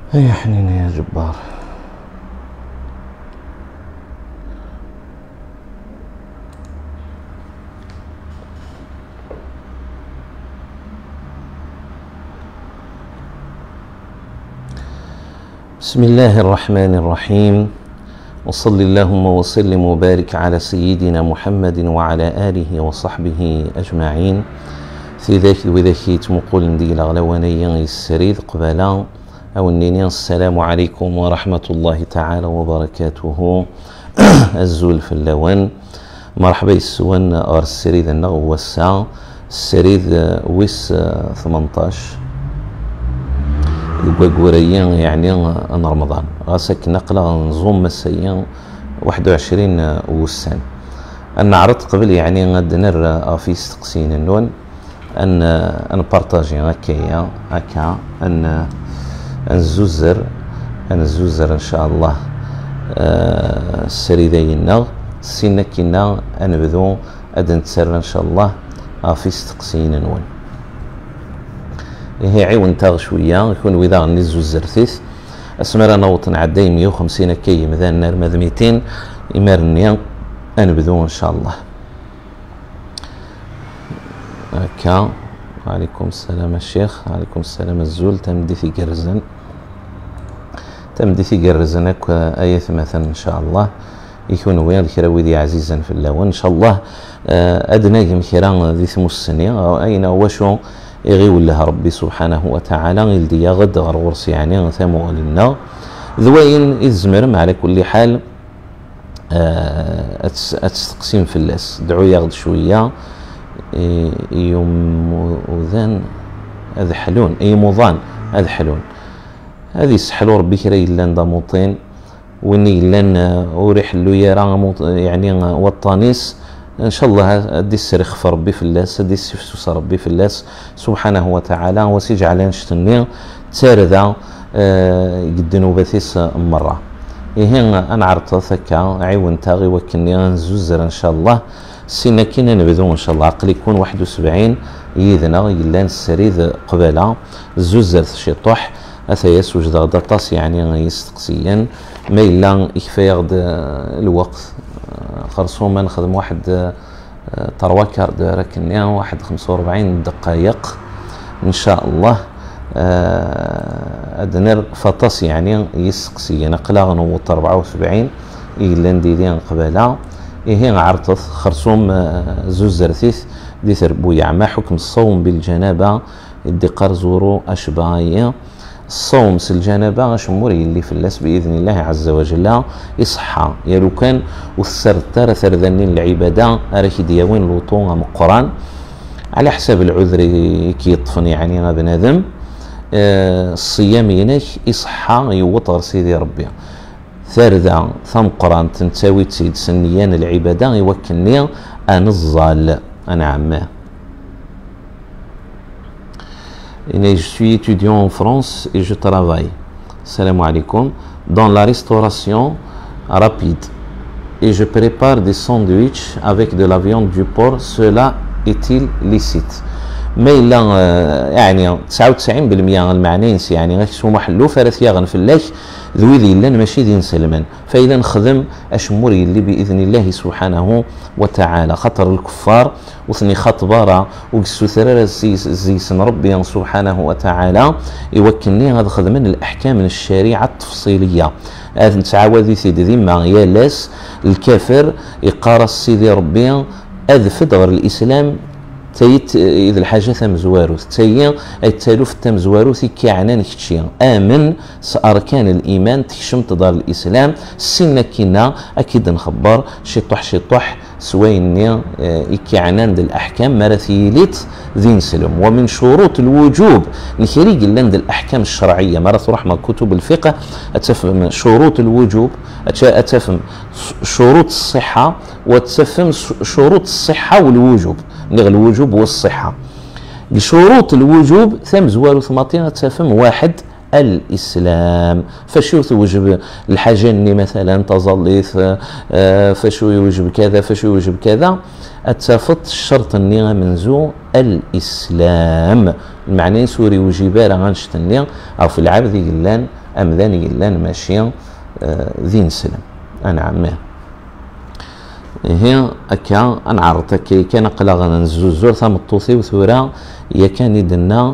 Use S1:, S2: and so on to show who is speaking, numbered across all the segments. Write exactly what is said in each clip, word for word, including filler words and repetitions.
S1: يا حنين يا جبار. بسم الله الرحمن الرحيم، وصل اللهم وسلم وبارك على سيدنا محمد وعلى آله وصحبه أجمعين. في ذاك وذاكيت مقول ندي الغلوانية السريد قبالا أو النينيا. السلام عليكم ورحمة الله تعالى وبركاته. الزول في اللوان مرحبا يسوان أر السريد النغو والساعة السريد ويس ثمنطاش القوقوريين يعني أن رمضان غاسك نقلة نظوم مسيا واحد وعشرين وسان. أن عرضت قبل يعني غاد نر في استقسين النون أن أن بارطاجي هكايا هكا أن أن زوزر أن زوزر إن شاء الله أه السريدين سينا كنا أنبذو أدن تسر إن شاء الله في استقسين النون. هي عيون تاغ شويه يكون وذا غني زوج زرثيث اسمر انا وطن عداي مية وخمسين كي مثلا نار ماذا ميتين يمارنيا انبذو ان شاء الله. هكا عليكم السلام الشيخ. عليكم السلام الزول تمدي في قرزن تمدي في قرزن آية مثلا ان شاء الله يكون ويا الكراويدي عزيزا في الله وان شاء الله ادناك مكران ذي ثمو السنه اين وشو يغي وله ربي سبحانه وتعالى يلدي غد غرورس يعني ثمو لنا ذوين الزمرم على كل حال. اتستقسم في اللاس دعو يغد شويه يوم وذان اذحلون اي موضان اذحلون هذه سحلوا ربي كرا لان ضموطين واني لان وريح له يرى يعني وطانيس ان شاء الله ادي السرخ في ربي في اللاس ادي السفسوس ربي في اللاس سبحانه وتعالى وسيجعل نشتني تارذا أه قدنو بثيس مره. إيه انا عرضت ثكا عيون تاغي وكني زوزر ان شاء الله سينا كينا نبذو ان شاء الله عقل يكون واحد وسبعين يذنا يلان السريد قباله زوزر شطوح اثياس وجد غدطاس يعني يستقسيا ما الا يكفي يغد الوقت خرصوما نخدم واحد تروا كارد ركنيا واحد خمسة وأربعين دقائق ان شاء الله. ادنر فطاس يعني يسقسي نقلا غنوط أربعة وسبعين الا نديرين قباله إيه عرطت خرصوم زوز زرثيث دي ثربويا ما حكم الصوم بالجنابه الدقار زورو اشبايه. الصوم سل الجنابه شموري اللي في اللاس باذن الله عز وجل يصحى يا لو كان وثرت ثرذنين العباده راكي دياوين لوطو من القران على حساب العذر كي يطفن يعني ما بنادم. آه الصيام يناك يصحى يوطر سيدي ربي ثارذا ثم قران تنتاوي تسيد سنيان العباده يوكلني ان الظال انا عماه. Je suis étudiant en France et je travaille. Salam alaikum. Dans la restauration rapide. Et je prépare des sandwichs avec de la viande du porc. Cela est-il licite? ما إلا يعني تسعة وتسعين بالمئة المعنينس يعني غيسو محلو فرث يغن في الله ذوي ذي لن ماشي دين سلمان. فإذا نخدم أشموري اللي بإذن الله سبحانه وتعالى خطر الكفار وثني خطبارة وقسو ثرار زيسن ربي سبحانه وتعالى يوكلني هذا خدمن الأحكام من الشريعة التفصيلية. هذا نتعاوذي سيدي ذمة يا لاس الكافر يقارس سيدي ربي أذفد غير الإسلام تيت إذا الحاجة ثم زواروث تيا التالوف تم زواروث كي عنان كتشي آمن أركان الإيمان تكشم تدار الإسلام سنة كنا أكيد نخبر شطح شطح سويني إكي عنان الأحكام مرثيليت ذين سلم. ومن شروط الوجوب نخريج لند الأحكام الشرعية مرث رحمة كتب الفقه أتفهم شروط الوجوب أتفهم شروط الصحة وتفهم شروط الصحة والوجوب نغ الوجوب والصحة. بشروط الوجوب ثم زوار ثماطين تفهم واحد الإسلام. فشو توجب الحاجة اني مثلا تظليث فشو يوجب كذا فشو يوجب كذا اتفت الشرط اني منزو الإسلام المعنى سوري وجبار غنشتني او في العبد يقلان أمذان يلان ماشي ذي نسلم أنا عمه هي أكا أنعرض كي كان قلا نزوزور ثم الطوثي وثورا يا كان يدنا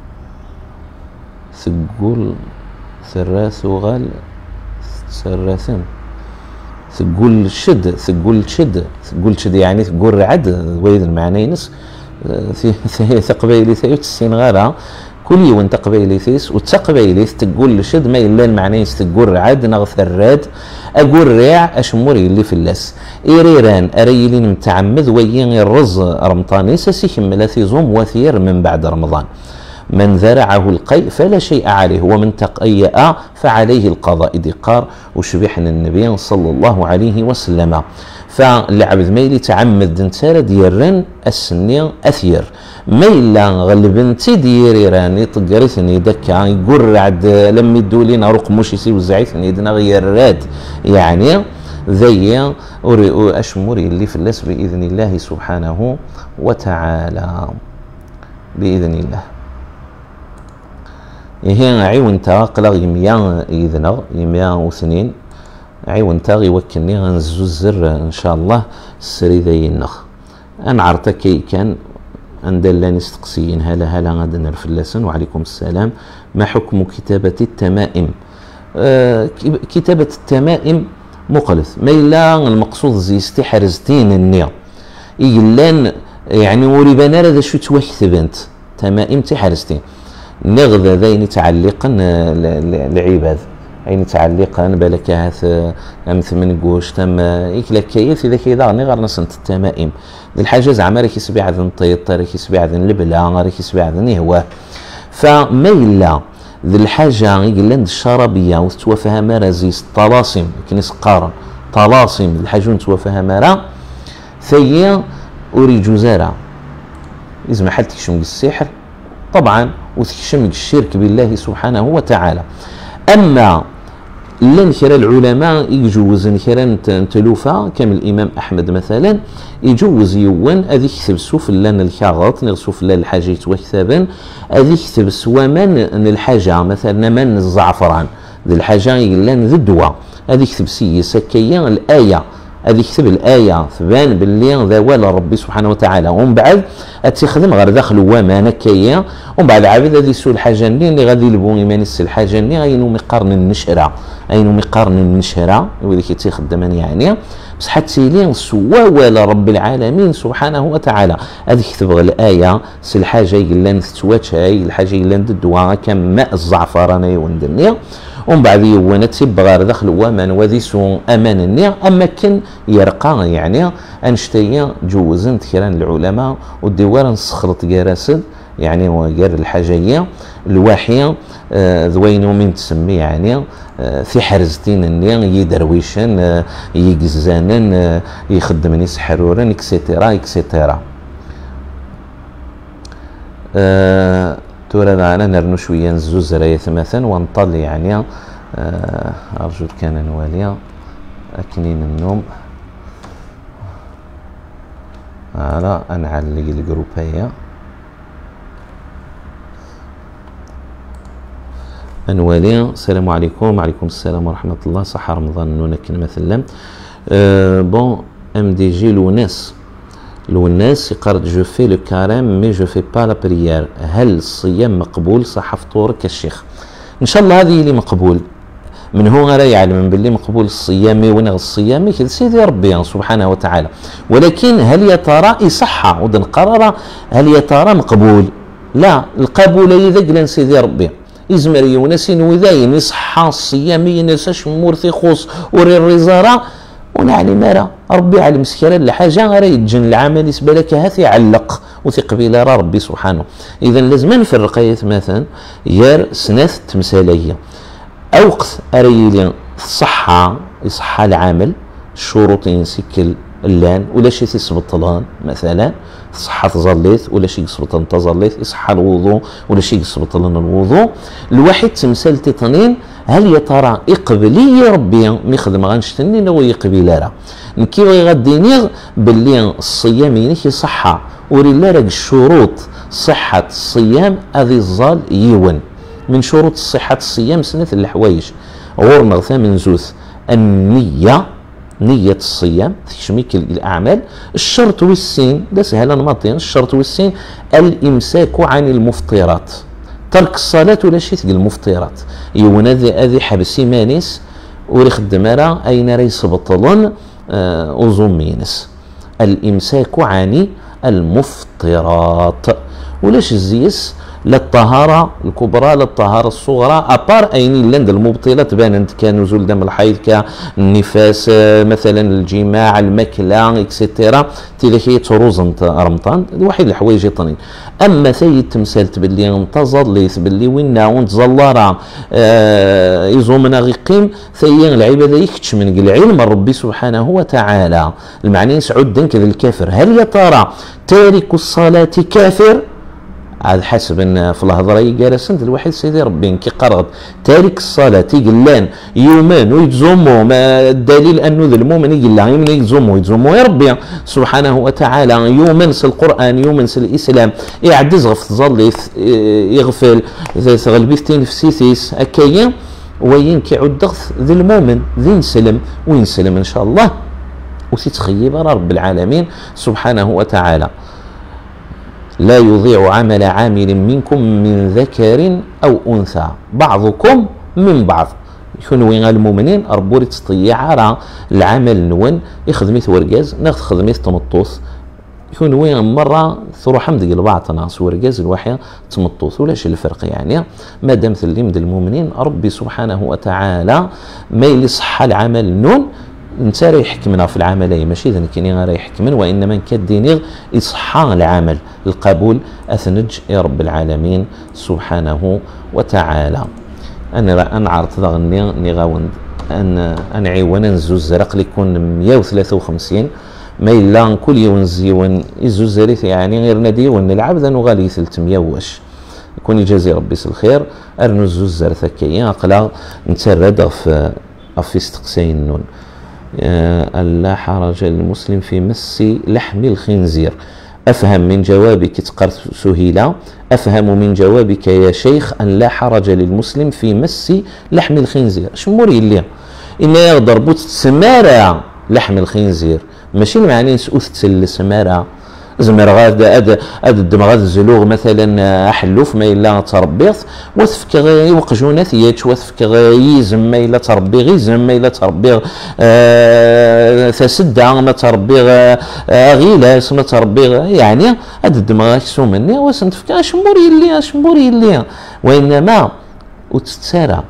S1: ثقول ثراث وغال ثراثن ثقول شد ثقول شد ثقول شد يعني ثقول رعد ويد المعنى ينس ثقبيلي ثيوت السين غارة كل يوم تقبيلي ثيس وتقبيلي تقول شد ما إلا المعنى تقول رعد نغث الراد أقول ريع أشموري اللي في اللس إيريران أريلين متعمد وين الرز رمضاني سسيح ملاثي زوم وثير من بعد رمضان من ذرعه القيء فلا شيء عليه ومن تقيأ فعليه القضاء دقار وشبحنا النبي صلى الله عليه وسلم فالعبد ميلي تعمد دنتار ديرن السنين أثير ميلا غلبنتي ديري راني طقرتني دكا يقول عد لم يدولين رق مشيسي وزعيتني دنا غير راد يعني ذي أشمري اللي في اللس بإذن الله سبحانه وتعالى بإذن الله هي عيون تاقلا يميا إذنا يميا وثنين عيون تاغي وكني غنزو الزر إن شاء الله السري ذي النخ أنا عرفت كي كان عند الله نستقسيين هلا هلا غادي نعرف اللسن وعليكم السلام. ما حكم كتابة التمائم؟ آه كتابة التمائم مقلث ما إلا المقصود زي استحرزتين النية إيلان يعني وريبانا هذا شو توكتبنت تمائم تحرزتين نغذى ذين تعلقا العباد أين تعلقا بالك هاث أمثل من قوش تم إكلا كيف إذا كذا نغير نصنت التمائم الحاجة زعما راه كيسبيع ذن طيط راه كيسبيع ذن لبلا راه كيسبيع ذن يهوى فما إلا ذي الحاجة يقول الشرابية وتوفاها مرة زي الطلاسم كنيس قارن طلاسم الحاجة توفاها مرة ثيا أوري جزارة إذا ما حد تكشم السحر طبعا وتكشم الشرك بالله سبحانه وتعالى. أما لن كرا العلماء يجوز كرا تلوفا كما الإمام أحمد مثلا يجوز يوان أذي يكتب سوف لان الكاغط نغسوف لان الحاجة يتوكتبا أذي يكتب سوا من الحاجة مثلا من الزعفران ذي الحاجة لان ذي الدواء أذي يكتب سي سكيا الآية هذه يكتب الآية ثبان باللي ذا ولا ربي سبحانه وتعالى ومن بعد أتخدم غير داخل وما كيا ومن بعد عابد هذه سوء الحاجة اللي غادي يلبون إيمان السي الحاجة اللي غاينو مقارن النشرة أينو مقارن النشرة وذيك يتخدم يعني بس حتى لين سوا ولا رب العالمين سبحانه وتعالى هذه يكتب الآية سي الحاجة اللي نتواتش هاي الحاجة اللي ندوها كماء الزعفران وندنيا ومن بعد يوانا تيبغى غير داخل ومن وذي سوء امان النية اما كان يرقى يعني انشتيا جوزن كيران العلماء والدوار نسخرط جراسد يعني وغير الحاجيه الواحيه آه ذوينو من تسمي يعني آه في حرزتين النية يدرويشن آه يجزانن آه يخدمني سحرورن اكسيتيرا اكسيتيرا آه تورا أنا نرنو شوية نزوز راية مثلا ونطل يعني آه أرجو كان نواليا أكنين النوم على أنعلق الجروبية أنواليا السلام عليكم وعليكم السلام ورحمة الله صحة رمضان نونكن مثلا آه بون ام دي جي لوناس لو الناس يقرد جو في لو كاريم مي جو في با لا بريير هل الصيام مقبول صح فطورك الشيخ؟ ان شاء الله هذه اللي مقبول من هو غير يعلم باللي مقبول الصيام ونغ الصيام كذا سيدي ربي سبحانه وتعالى ولكن هل يا ترى يصح ودنقرر هل يا ترى مقبول؟ لا القبول يذقل سيدي ربي يزمر يونسين وذاين يصح الصيام ينساش مورثي خوص وري الرزاره ونعني مارا ربي على مسكرة الحاجة غير يتجن العمل يسبى لك هاثي علق وتقبيل ربي سبحانه. إذا لازم نفرق مثلا يار سناث تمثالية أوقت أريلي الصحة يصحى العمل الشروط ينسكل اللان ولا شيء يسبطلان مثلا الصحة تظليت ولا شيء يسبطلان تظليت يصحى الوضوء ولا شيء يسبطلان الوضوء الواحد تمثال تطنين هل يا ترى يقبلي يا ربي مي خدم غنشتني لو يقبل راه نكي غاديني باللي الصيام ينكي صحة وري لا راك الشروط صحة الصيام هذه الظال يون من شروط صحة الصيام سنة الحوايج غورنا ثامن زوث النية، نية الصيام تشميك الأعمال. الشرط والسين ده سهلا ماطين، الشرط والسين الإمساك عن المفطرات، ترك الصلاة ولا شيء ثقل المفطرات يونا هذه حبسي مانيس وري خدم راه أين راه يسبطلون أوزومينس. الإمساك عن المفطرات ولاش الزيس لا الطهارة الكبرى لا الطهارة الصغرى أبار أين لاند المبطلات بانت كنزول دم الحيض كالنفاس مثلا الجماع الماكلة إكسيتيرا تيلي تروزن رمضان واحد الحوايج يطنين. أما ثي تمثال تبلي انتظر ليث بلي وينا ونتزلرا آه يزومنا غيقيم ثي العبادة يكتش من العلم ربي سبحانه وتعالى. المعني سعود دنك الكافر هل يا ترى تارك الصلاة كافر؟ عاد حسب ان في الهضره جالس انت الواحد سيدي ربي كي قرض تارك الصلاه تيقلان يومان ويتزومو، ما الدليل انه ذا المؤمن يقلا يمن يتزومو يتزومو يا ربي سبحانه وتعالى يومنس القران يومنس الاسلام يعدز غف تظل يغفل غلبيتين في سيثيس هكايا وين كيعود ذا المؤمن ذي نسلم وينسلم ان شاء الله وتتخيب رب العالمين سبحانه وتعالى. لا يضيع عمل عامل منكم من ذكر أو أنثى بعضكم من بعض. يكون وين المؤمنين ربوري تستطيع على العمل نون يخدميت ورقاز ناخذ خدميت تمطوث يكون وين مرة ثرو حمد البعض ناس ورقاز الواحد تمطوث ولاش الفرق يعني ما دام ثلم المؤمنين ربي سبحانه وتعالى ما يصح العمل نون انت راه يحكمنا في العمليه ماشي اذا كاين راه يحكمن وانما كدينيغ اصحاء العمل القبول اثنج يا رب العالمين سبحانه وتعالى. انا انا عرضت ضغني نغاون ان ان عيونا نزوز زرق ليكون مية وثلاثة وخمسين ما الا كل يوم زيون يزوز زريت يعني غير نادي ونلعب ذا نغالي ثلاثمية واش يكون يجازي ربي الخير ارنو زوز زر ثكيا اقلا نتردغ في في استقساين النون. لا حرج للمسلم في مس لحم الخنزير. أفهم من جوابك تقرت سهيلة أفهم من جوابك يا شيخ أن لا حرج للمسلم في مس لحم الخنزير. شموري اللي إن يقدر بوت سمارة لحم الخنزير ماشي معني نسؤث تسل سمارة زمر غاد اد اد الدمغ الزلوغ مثلا حلوف ما الا تربيض وثفك وقجونات ياتش وثفك يزم ما الا تربي غيزم ما الا تربي آه تسدع ما تربي آه غيلاس ما تربي يعني اد الدمغ سومني وسنتفك اشموري اللي اشموري اللي وانما وتتسارى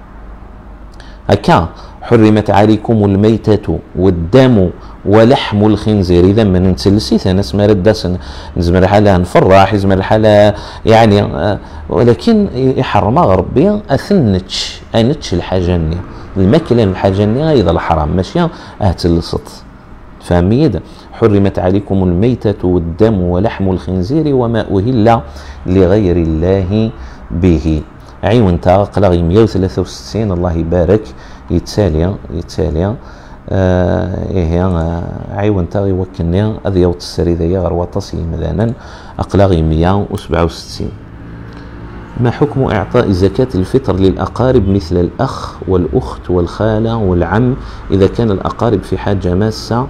S1: هكا حرمت عليكم الميتة والدم ولحم الخنزير. اذا ما نتسلسي ثنا سمار الدسن نزمر حالها نفرح يزمر حالها يعني آه ولكن يحرم ربي اثنتش انتش الحاجه ني الماكله الحاجه ني ايضا الحرام ماشي اهتلصت فهميد. حرمت عليكم الميتة والدم ولحم الخنزير وما أهل لغير الله به. عيون تاقلا مية وثلاثة وستين الله يبارك يتسالي يتسالي آه إيه آه عيون تاغي وكني أذي وتسري ذي غروطسي مذانا أقلاغي مية وسبعة وستين. ما حكم إعطاء زكاة الفطر للأقارب مثل الأخ والأخت والخالة والعم إذا كان الأقارب في حاجة ماسة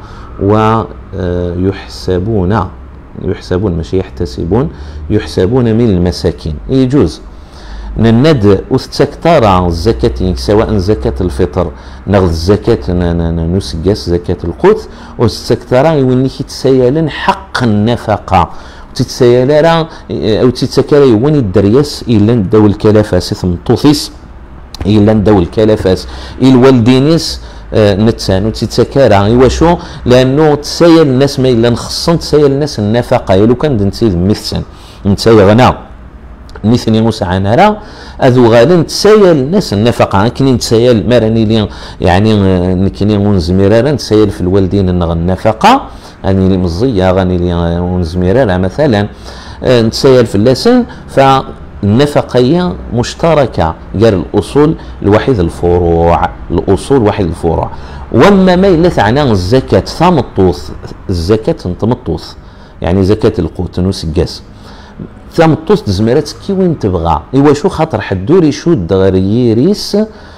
S1: ويحسبون يحسبون ماشي يحتسبون يحسبون من المساكين؟ يجوز نند وستكتار الزكاة سواء زكاة الفطر ناخذ الزكاة نسقس زكاة القوت وستكتار يوني تسيالن حق النفقة تتسيالا او تتسكر يوني الدرياس الا نداو الكلافاس ثم توثيس الا نداو الكلافاس الوالدينيس آه نتسانو تتسكر ايواشو لانه تسيال الناس ما الا نخصن تسيال الناس النفقة لو كان دنتي مثلا نتسايا غنا نثني مسعانا راه اذو غالن تسايل الناس النفقه كني نتسايل مراني لي يعني نكني ونزميرا نتسايل في الوالدين نغ النفقه اني لي مزيه غاني لي ونزميرا مثلا نتسايل في اللسان فالنفقيه مشتركه قال الاصول لوحيد الفروع الاصول واحد الفروع. وما ما الا ثعنا الزكاه ثمطوث الزكاه تمطوث يعني زكاه القوت نسقاس تامطوس تزمرات كي وين تبغى ايوا شو خاطر حدور يشد غير يريس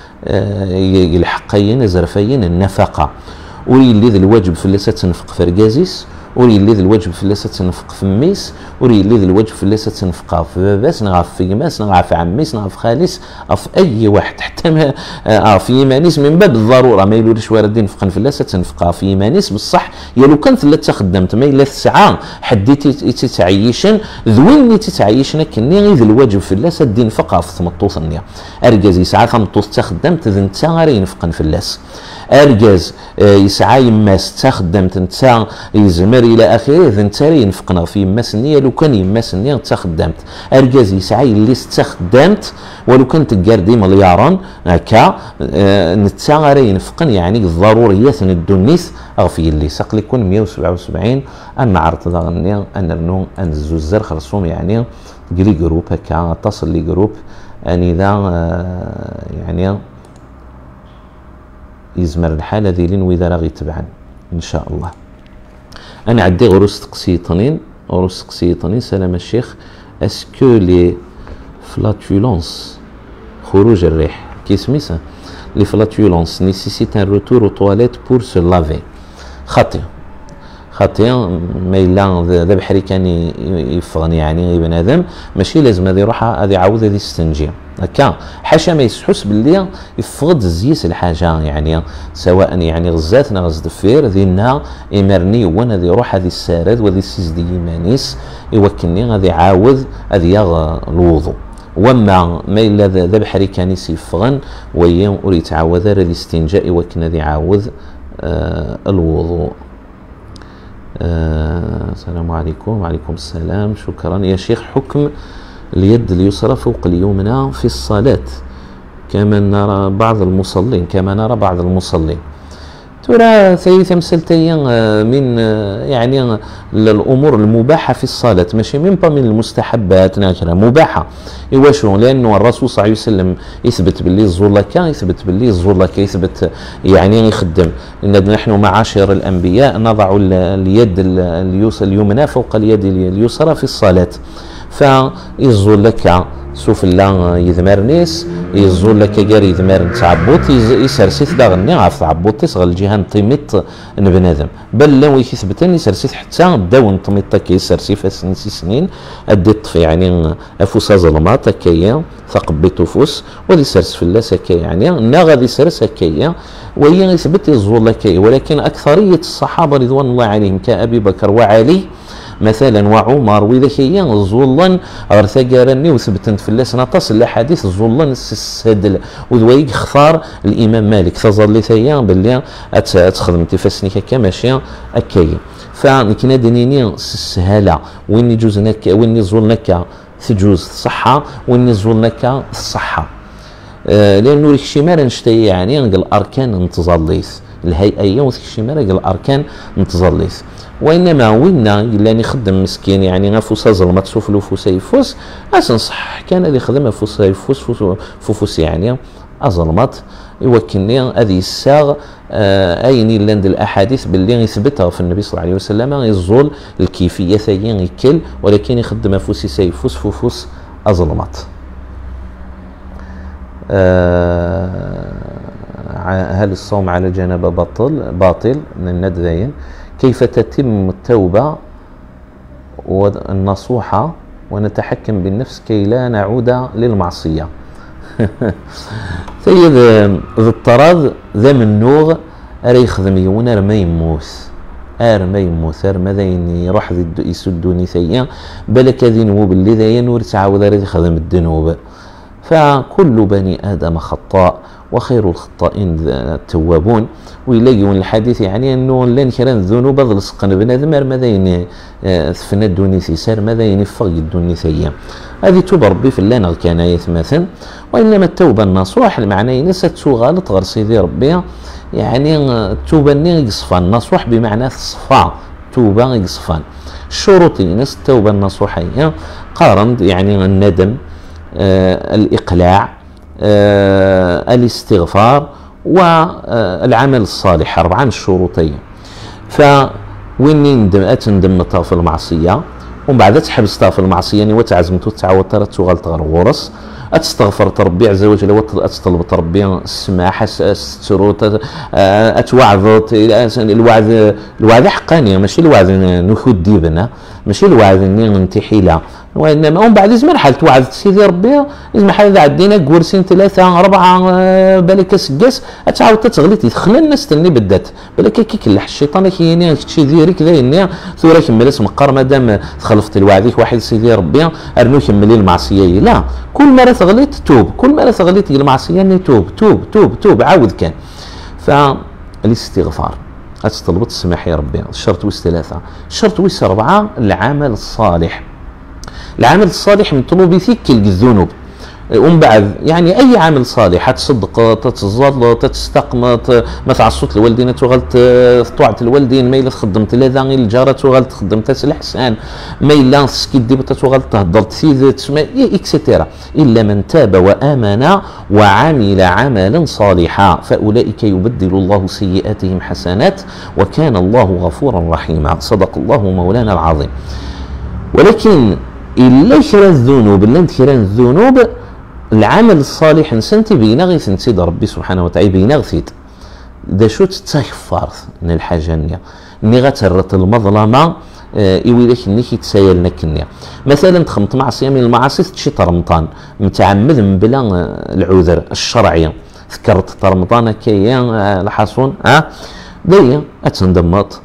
S1: الحقين زرفين النفقه ويلي ذا الواجب في اللي تنفق في ركازيس وريلي ذا الواجب في اللي تنفق في ميس وريلي ذا الواجب في اللي تنفق في باباس نغا في يماس نغا في عميس نغا في خاليس في اي واحد حتى ما آه في يمانيس من باب الضروره ما يلولش وارد ينفقن في اللي تنفق في يمانيس بصح يا لو كانت لا تخدمت ما الا ساعه حديتي تتعيشن ذوين تتعيشن كني ذا الواجب في اللي تنفق في ثمطوس النيا اركازي ساعه ثمطوس تخدمت ذا انت غير ينفقن في اللاس اركاز يسعى يماس تخدمت انت يزمر الى اخره اذا انت ينفقنا في يماس النيه لو كان يماس النيه تخدمت اركاز يسعى اللي استخدمت ولو كنت كاردي مليارا هكا انت غير ينفقن يعني الضروريات الدنيس في اللي ساق يكون مية وسبعة وسبعين ان عرض ضغني ان نو ان الزوزر خرصوم يعني قري جروب هكا تصل لي جروب اني ذا يعني يزمر الحال هذه لين وإذا راغي تبعا إن شاء الله. أنا عندي غروس تقسيطنين غروس تقسيطنين سلام الشيخ اسكو لي فلاتولونس خروج الريح كي سميتها لي فلاتولونس نيسيسيت ان روتور او تواليت بور سو لافي خاطئ خاطئ ما الا ذا بحري كان يفغني يعني بنادم ماشي لازم هذا يروح هذا يعاود هذا يستنجي هكا حاشا ما يسحس باللي يفقد الزيس الحاجه يعني سواء يعني غزاتنا غز دفير ذينا يمرني وانا ذي يروح هذه السارد وذي السيس دي يمانيس يوكلني غادي يعاود هذه الوضوء وما ما الا ذا بحري كان يسيفغن ويا وري يتعاود هذا الاستنجاء يوكلنا ذي يعاود آه الوضوء. آه السلام عليكم. وعليكم السلام. شكرا يا شيخ. حكم اليد اليسرى فوق اليمنى في الصلاة كما نرى بعض المصلين كما نرى بعض المصلين ترى ثلاثة مسلتين من يعني الأمور المباحة في الصلاة ماشي من من المستحبات ناكرة مباحة. إيوا شو لأنه الرسول صلى الله عليه وسلم يثبت باللي الزور لك يثبت باللي الزور لك يثبت يعني يخدم إن نحن معاشر الأنبياء نضع اليد اليمنى فوق اليد اليسرى في الصلاة فيزور لك سوف لا يذمرنيس يزول لك كاري يذمر تعبوط يسرسيت داغني عارف تعبوط يصغر الجهه نطيميط نبنادم بل لو يثبتني يسرسيت حتى داو نطيميط كي يسرسي في سنين ادي طفي يعني افوس ظلمات كيا ثقب بتفوس ولي سرس في اللاس كي يعني نا غادي يسرس كيا وهي يثبت يزول لك ولكن اكثريه الصحابه رضوان الله عليهم كابي بكر وعلي مثلا وعمر واذا كاين زولن غير ثقارني وثبتت في اللاس نطاس الاحاديث زولن السدل وذويك اختار الامام مالك تظل ثيا باللي تخدم تفسني هكا ماشي هكايا فكنا دنيني السهاله وين يجوز لك وين يزولنك تجوز الصحه وين يزولنك الصحه آه لانه ديك الشيء ما نشتي يعني الاركان نتظليث الهيئيه وديك الشيء ما الاركان نتظليث وانما وين الا نخدم مسكين يعني نفوس ظلمت سوف لفوس يفوس اسنصح كان اللي يخدم فوس يفوس فوس يعني اظلمت يوكلني هذه الساغ آه اين لاند الاحاديث باللي يثبتها في النبي صلى الله عليه وسلم يزول الكيفيه ثاني يكل ولكن يخدم فوس سيفوس فوس اظلمت. آه هل الصوم على جنابه باطل باطل من الندذين؟ كيف تتم التوبة والنصوحة ونتحكم بالنفس كي لا نعود للمعصية؟ سيد ذو الطراد ذا من نوغ أري يخدم يون أر ما يموت أر ما يموت أر ماذا يروح يسدوني ثيا بلك ذنوب اللي ذا ينور تعاود أري يخدم الذنوب فكل بني آدم خطاء وخير الخطائين التوابون ويلاقيون الحديث يعني انه لان كران الذنوب ضلسقن بنادم ماذا ثفنا الدونيثي سار ماذا ينفغ الدونيثيه هذه توب ربي في الله كان يتمثل وانما التوبه النصوح المعنى ينسى تغالط غير سيدي ربي يعني التوبه ني يصفان النصوح بمعنى الصفاء توبه يصفان الشروط ينس التوبه النصوحيه قارن يعني الندم آه الاقلاع آه الاستغفار والعمل الصالح أربعان الشروطين. فوين ندم أتندم في المعصية ومن بعد تحبس في المعصيه يعني وتعزمت وتعاود تغال تغرورس اتستغفر ربي عز وجل وتطلب ربي السماح السترو اتوعظ الوعظ الوعظ حقانيه ماشي الوعظ نخد ديبنا ماشي الوعظ انت حيله وانما ومن بعد زمان حال توعظ سيدي ربي لازم حال عندنا كورسين ثلاثه اربعه بالك سكاس تعاود تغلي تدخل الناس تاني بدات بالك كي كلح الشيطان كيني شي ديري كذا اني ثورة كمل اسم قار مادام تخلفت الوعديك واحد سيدي ربي ارنو كمل المعصيه لا كل مره تغليت توب كل مره تغليت المعصيه اني توب توب توب توب عاود كان فالاستغفار طلبت السماح يا ربي الشرط ويس ثلاثه الشرط ويس اربعه العمل الصالح العمل الصالح مطلوب فيك الذنوب ومن بعد يعني اي عمل صالح تصدق تتزاد تستقم ما تعصت الوالدين تغلط طوعت الوالدين ما الا خدمت لا ذا الجاره تغلط خدمت الاحسان ما الا سكيدي تغلط تهضر تثيذت اكسيتيرا الا من تاب وامن وعمل عملا صالحا فاولئك يبدل الله سيئاتهم حسنات وكان الله غفورا رحيما صدق الله مولانا العظيم. ولكن الا كرا الذنوب الا كرا الذنوب العمل الصالح نسنتي بينا غير تنسيد ربي سبحانه وتعالى بينا غثيد دا شو تتكفر من الحاجه نيا ني غترت المظلمه ايويلك ني كيتسايلنا كنيا مثلا تخمط معصيه من المعاصي تشي طرمطان متعمد من بلا العذر الشرعي ذكرت طرمطان كيا الحصون ها دايا اتندمط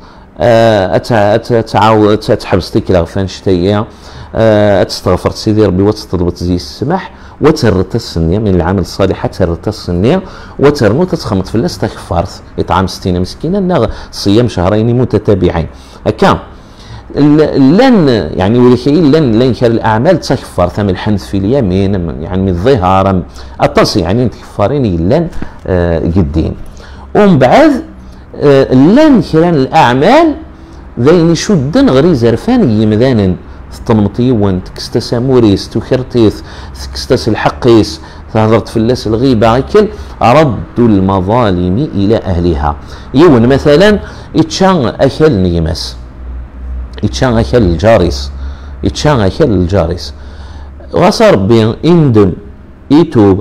S1: تعاود تحبس ديك الغفان شتيه تستغفر سيدي ربي وتطلب تزي السماح وترت السنيه من العمل الصالح ترت السنيه وترنو تتخمط في الله استغفرت اطعام ستين مسكينا صيام شهرين متتابعين هكا لن يعني ولكن لن لن كان الاعمال تكفر ثم الحنث في اليمين يعني من الظهار التصي يعني تكفرين لن قدين ومن بعد لن كان الاعمال ذين شدن غري زرفان يمذانا تطمطيون تكستس موريس تخرتيث تكستس الحقيس تهضرت في اللاس الغيبة كل رد المظالم إلى أهلها يون مثلا يتشان أكل نيمس يتشان أكل الجارس يتشان أكل الجارس غصر بين إندن يتوب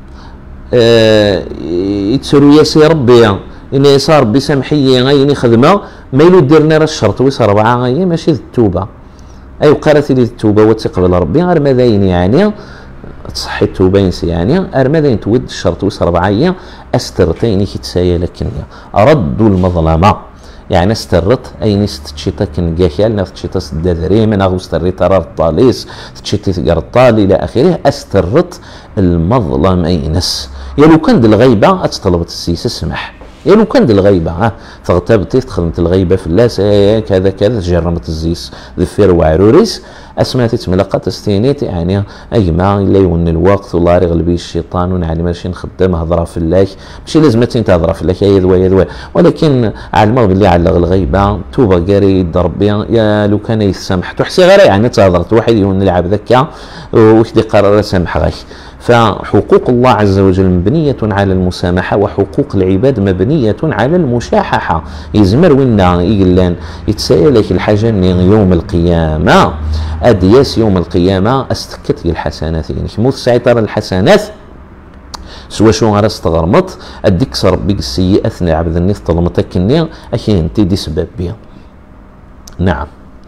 S1: آه يتسرو يسي ربي إن يصار بسمحية غيني خدمة ما يلو ديرنا الشرط ويصير أربعة غيني ماشي التوبة أي قالت لي التوبة وتقبل ربي غير ماذاين يعني تصحي التوبة ينسي يعني غير ماذاين تود الشرط ويصير أربعة أسترتين كتسايا لكنيا أردوا المظلمة يعني استرت أي نست تشيتا كنجاكيال نفت تشيتا سدادري من أغو استري ترى الطاليس تشيتي تقر الطالي إلى آخره أسترت المظلم أي نس يلو كان الغيبة أتطلبت السيسة سمح يا لو كان الغيبة ها فاغتابت تخدمت الغيبة في اللاس كذا كذا جرمت الزيس ذفير وعروريس اسمات تملقات استينيت يعني اجمع الا يون الوقت والله يغلب الشيطان ونعلم ماشي نخدم هضره في الله ماشي لازم تهضر في الله يا ذوي يا ذوي ولكن علموا باللي علق الغيبة توبه قاري يضرب يا لو كان يسامح تحسي غير يعني تهضرت واحد يون يلعب ذكا ويخدي قرار سامح غير فحقوق الله عز وجل مبنية على المسامحة وحقوق العباد مبنية على المشاححة يزمر وينا يقلان يتسألك الحاجة يوم القيامة أدياس يوم القيامة استكت الحسنات يعني موت سعيطر الحسنات سوا شو غير استغرمت أديك صار بك السيئة أثناء عبد النيث طلمتك النية أكي انت دي سبب بها نعم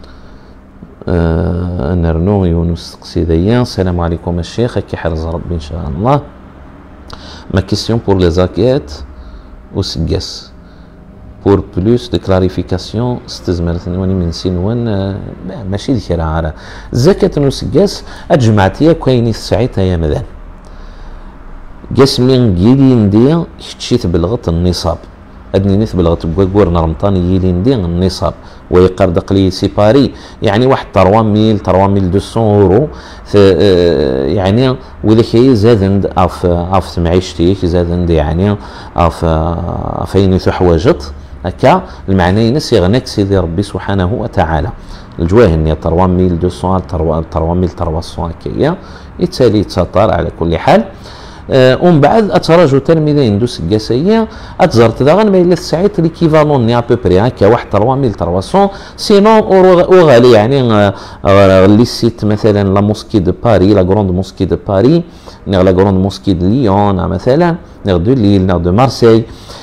S1: آه نرنو يونس قصيديا السلام عليكم الشيخ كي حرز ربي ان شاء الله ما كيسيون بور لي زاكيات او سكاس بور بلوس دو كلاريفيكاسيون استزمرتني وني من سنوان آه ماشي ذيك راه على زكاة نو سكاس اجمعتيا كايني ساعتها يا مذان جسمين جيلي نديا كتشيت بلغت النصاب ادني نث بلغت بوكور نرمطاني يلي نديا النصاب ويقردق لي سيباري يعني واحد ثلاثة ميل ثلاثة ميل مئتين اورو يعني وذاك زاد اف اف معيشتي زاد يعني اف فين حواجت هكا المعنى ينس يغنيك سيدي ربي سبحانه وتعالى الجواهن ثلاثة ميل مئتين ثلاثة ميل ثلاثة ميل ثلاثمية هكايا يتسالي يتسطر على كل حال أه ومن بعد اتراجو تلميذه يندوس الكاسيه اتزرت داغن ما الا ساعات ليكيفالون ني ابوبري هكا واحد ثلاثة آلاف وثلاثمية سينون وغالي يعني لي سيت مثلا لا موسكي دو باري لا غروند موسكي دو باري لا غروند موسكي دو ليون مثلا نغ دو ليل نغ دو مارسي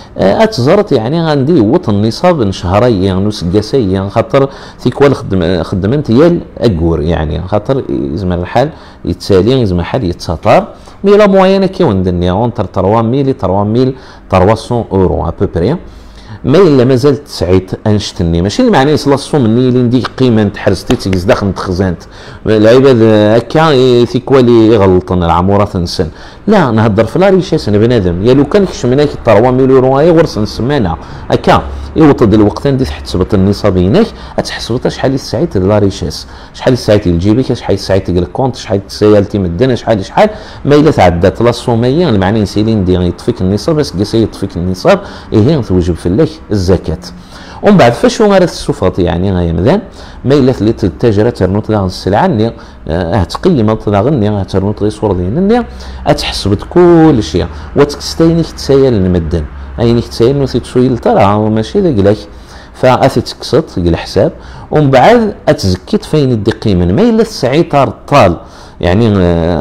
S1: اتزرت يعني غندي وط النصاب نشهري نوس كاسيه خاطر تيكوال خدم خدمت هي الاكور يعني خاطر يزمر الحال يتسالي يزمر الحال يتساطر مي لا موينه كي وندني اونتر ثلاثة آلاف ثلاثة آلاف ثلاثمية اورو ابوبري ما الا مازال تسعيت انشتني ماشي اللي معناه يصلصو مني اللي نديك قيمه تحرستي تيكز داخل تخزنت العباد هكا تيكوالي يغلطن العموره تنسن لا نهضر في لا ريشاس انا بنادم يا لو كان كشمناك ثلاثة آلاف يورو اي غرس نسمانا هكا يوطد الوقت ندي تحسبت النصاب هناك تحسبت شحال ساعيت لا ريشاس شحال ساعيت لجيبك شحال ساعيت الكونت شحال سيالتي مدنا شحال شحال ما الا تعدات لا صوميه المعني نسيلين دي يطفيك النصاب بس كيسي يطفيك النصاب ايه توجب في الله الزكاه ومن بعد فاش غير الصفات يعني غايا مذان ما الا ثليت التاجره ترنوت لا السلعه ني اه تقيم لا غني اه ترنوت غير صور ديال ني تحسبت كل شيء وتستينيك تسايل المدن اينيك تسايل نو تسويل ترى ماشي ذاك لك فاثي تكسط الحساب ومن بعد اتزكيت فين يدي قيمه ما الا السعيطار طال يعني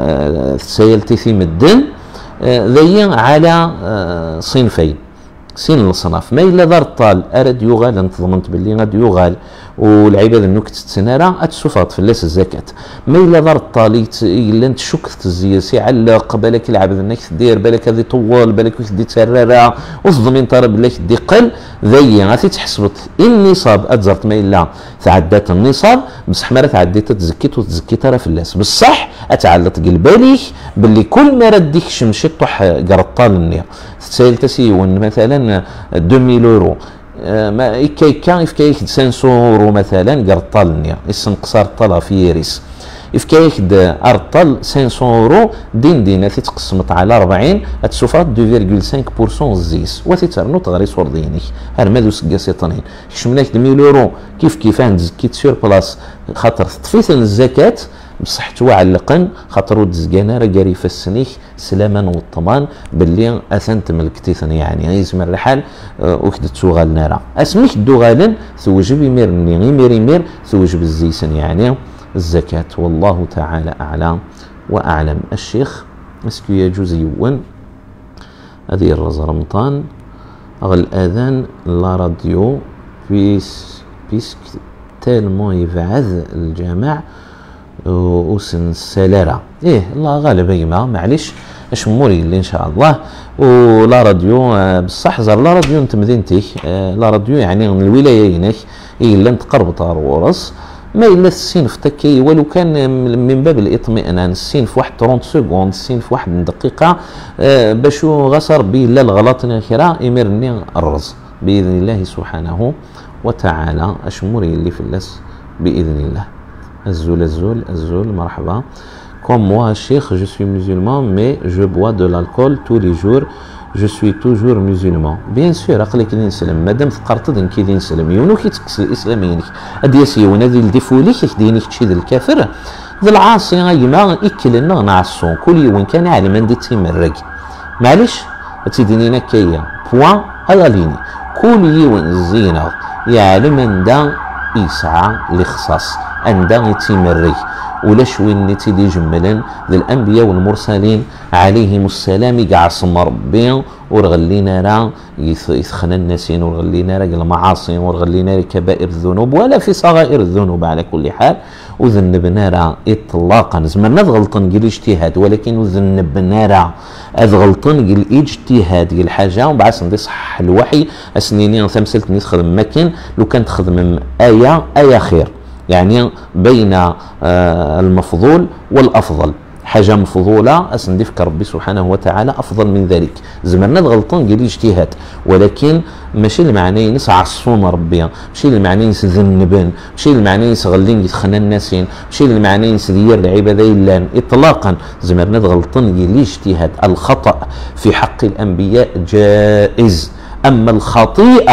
S1: اه تسايلتي في مدن اه ذي على اه صنفين سين الصناف ما الا دار الطال اراد يغال انت ضمنت باللي غادي يغال والعباد انك تتسنارا اتسفط في اللاس الزكاه ما الا دار الطال الا انت شكت الزياسي علق بالك العبد انك دير بالك هذه طوال بالك دي تسررا وتضمن ترى بالك دي قل ذي غادي تحسبت النصاب اتزرت ما الا تعدات النصاب بصح ما تعديت تزكيت وتزكيت راه في اللاس بصح اتعلق قلباليك باللي كل ما رديك شمشي طح قرطال النية تسائل تسيون مثلا ألفين اورو ما كي كان في خمسمية اورو مثلا قرطال النية اسم قصار طلا في يريس if كايك ارطل خمسمية اورو دين دينا تتقسمت على أربعين تسوفات اثنين فاصلة خمسة بالمية زيس وتترنو تغري صور دينك هر مادو سكاسي طنين كشمناك مية اورو كيف كيف نزكيت سور بلاص خاطر تطفيت الزكاه بصح توعلقن خاطر ودزكانا راه قاري فالسنيك سلاما والطمان باللي اثنت ملكتيثن يعني يزمر الحال وكدت توغال نارا اسميك دوغالن توجب يميرني غير يمير توجب الزيسن يعني الزكاة والله تعالى أعلى وأعلم. الشيخ اسكو يجوز يون هذه الرز رمضان أغل الأذان لا راديو بيس بيسك تالمون يبعث الجامع وسن السلارة إيه الله غالب يما معليش اش موري اللي ان شاء الله ولا راديو بصح زر لا راديو انت مدينتي لا راديو يعني من الولاية هناك إيه اللي انت قربت ورس ما الا السين في تكي ولو كان من باب الاطمئنان السين في واحد ثلاثين سكوند السين في واحد دقيقه آه باش غصر به لا الغلط الاخيره يمرني الرز باذن الله سبحانه وتعالى اشموري اللي في اللاس باذن الله. الزول الزول الزول مرحبا. Comme moi, Cheikh, je suis musulman, mais je bois de l'alcool tous les jours. Je suis toujours musulman. Bien sûr, أقلك الإسلام مادام تقرطد إن كي الإسلام يونو كي تكس الإسلام ينك أدي يسيون هذه الدفوليك يخدينك تشيد الكافر ذا العاصي غيما إكلنا نعصون كل يوم كان عالم عندي تيمرق معليش تيدينينا كيا بوان أغاليني كل يوم الزينة يعلم عند يسعى لخصاص عند يتيمرق ولا شوين تيدي جملا ذي الانبياء والمرسلين عليهم السلام يقعصم ربي ورغلينا راه يثخن الناسين ورغلينا راه المعاصي ورغلينا راه كبائر الذنوب ولا في صغائر الذنوب على كل حال وذنبنا راه اطلاقا زمرنا غلطن قال اجتهاد ولكن وذنبنا راه اذ غلطن قال اجتهاد قال حاجه ومن بعد ندي صح الوحي اسنيني ثمثلت نخدم مكن لو كانت تخدم ايه ايه خير يعني بين المفضول والافضل حاجه مفضوله اسندفك ربي سبحانه وتعالى افضل من ذلك زمرنا غلطان قال اجتهاد ولكن ماشي المعنى ينس عصون ربي ماشي المعنى ينس ذنبن ماشي المعنى ينس غلين يتخنى الناسين ماشي المعنى ينس دير العباده الا اطلاقا زمرنا غلطان قال اجتهاد. الخطا في حق الانبياء جائز اما الخطيئه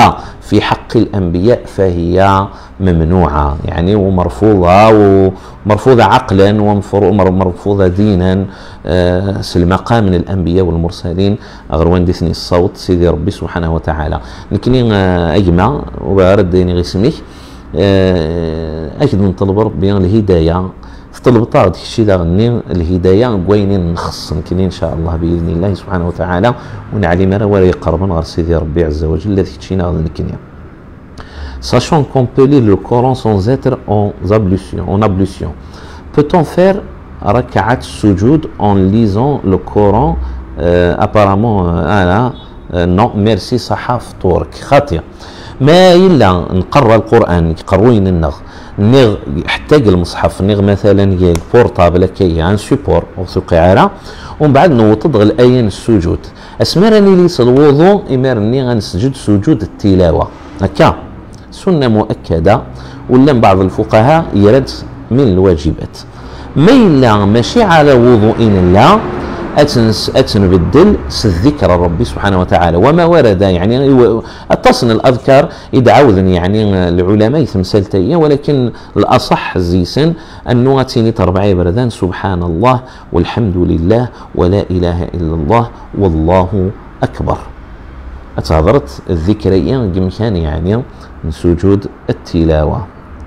S1: في حق الأنبياء فهي ممنوعة يعني ومرفوضة، ومرفوضة عقلا ومرفوضة دينا. أه سلمقام من الأنبياء والمرسلين أغروان ديثني الصوت سيدي ربي سبحانه وتعالى. لكن أجمع وبارد ديني غيسميك أه أكيد نطلب ربي الهداية طلب طارد الشيء دا غني الهداية قوينين نخص يمكن إن شاء الله بإذن الله سبحانه وتعالى ونعلم أنا ولا يقربنا غير سيدي ربي عز وجل الذي تشينا غادي نكنيا. Sachant qu'on peut lire le Coran sans être en ablution, en ablution, peut-on faire rak'at sujoud en lisant le Coran? euh, Apparemment, euh, euh, non, merci, صحاف طورك خاطئ. ما إلا نقرأ القرآن يقروين النغ نغ يحتاج المصحف نغ مثلا هي بورتابل كي عن سيبور أو سقعارة ومن بعد نوطد الآيين السجود أسمرني ليس الوضوء إمرني غنسجد سجود التلاوة هكا سنة مؤكدة ولا بعض الفقهاء يرد من الواجبات. ما إلا ماشي على وضوء لا أتنس أتنبدل الذكر ربي سبحانه وتعالى وما ورد يعني اتصن الأذكار يدعوذن يعني العلماء ثمثالتية، ولكن الأصح زيسن أنه أتيني تربعي بردان سبحان الله والحمد لله ولا إله إلا الله والله أكبر. أتهضرت الذكرية كمكان يعني من سجود التلاوة.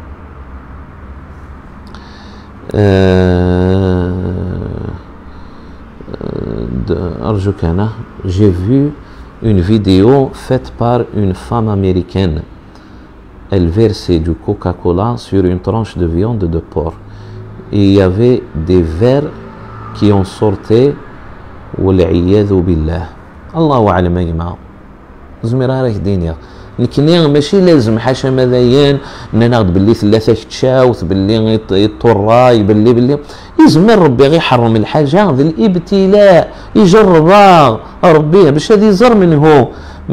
S1: أه أرجوك أنا j'ai vu une vidéo faite par une femme américaine. Elle versait du Coca-Cola sur une tranche de viande de porc. Et il y avait des vers qui en sortaient والعياذ بالله. الله أعلم يا جماعة. زميرة راك دينيا. لكن ماشي لازم حاشا مذيان ان ناخذ باللي ثلاثه تشاوث باللي يطراي باللي باللي يزمر ربي غير يحرم الحاجه ذي الابتلاء يجربها ربي باش هذه زر منه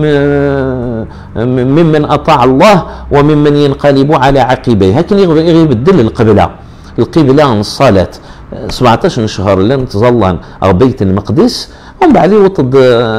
S1: ممن اطاع الله وممن ينقلب على عقبيه. هكذا يبدل القبله القبله من الصلاه سبعطاش شهر لن تظل بيت المقدس ومن بعد يوطد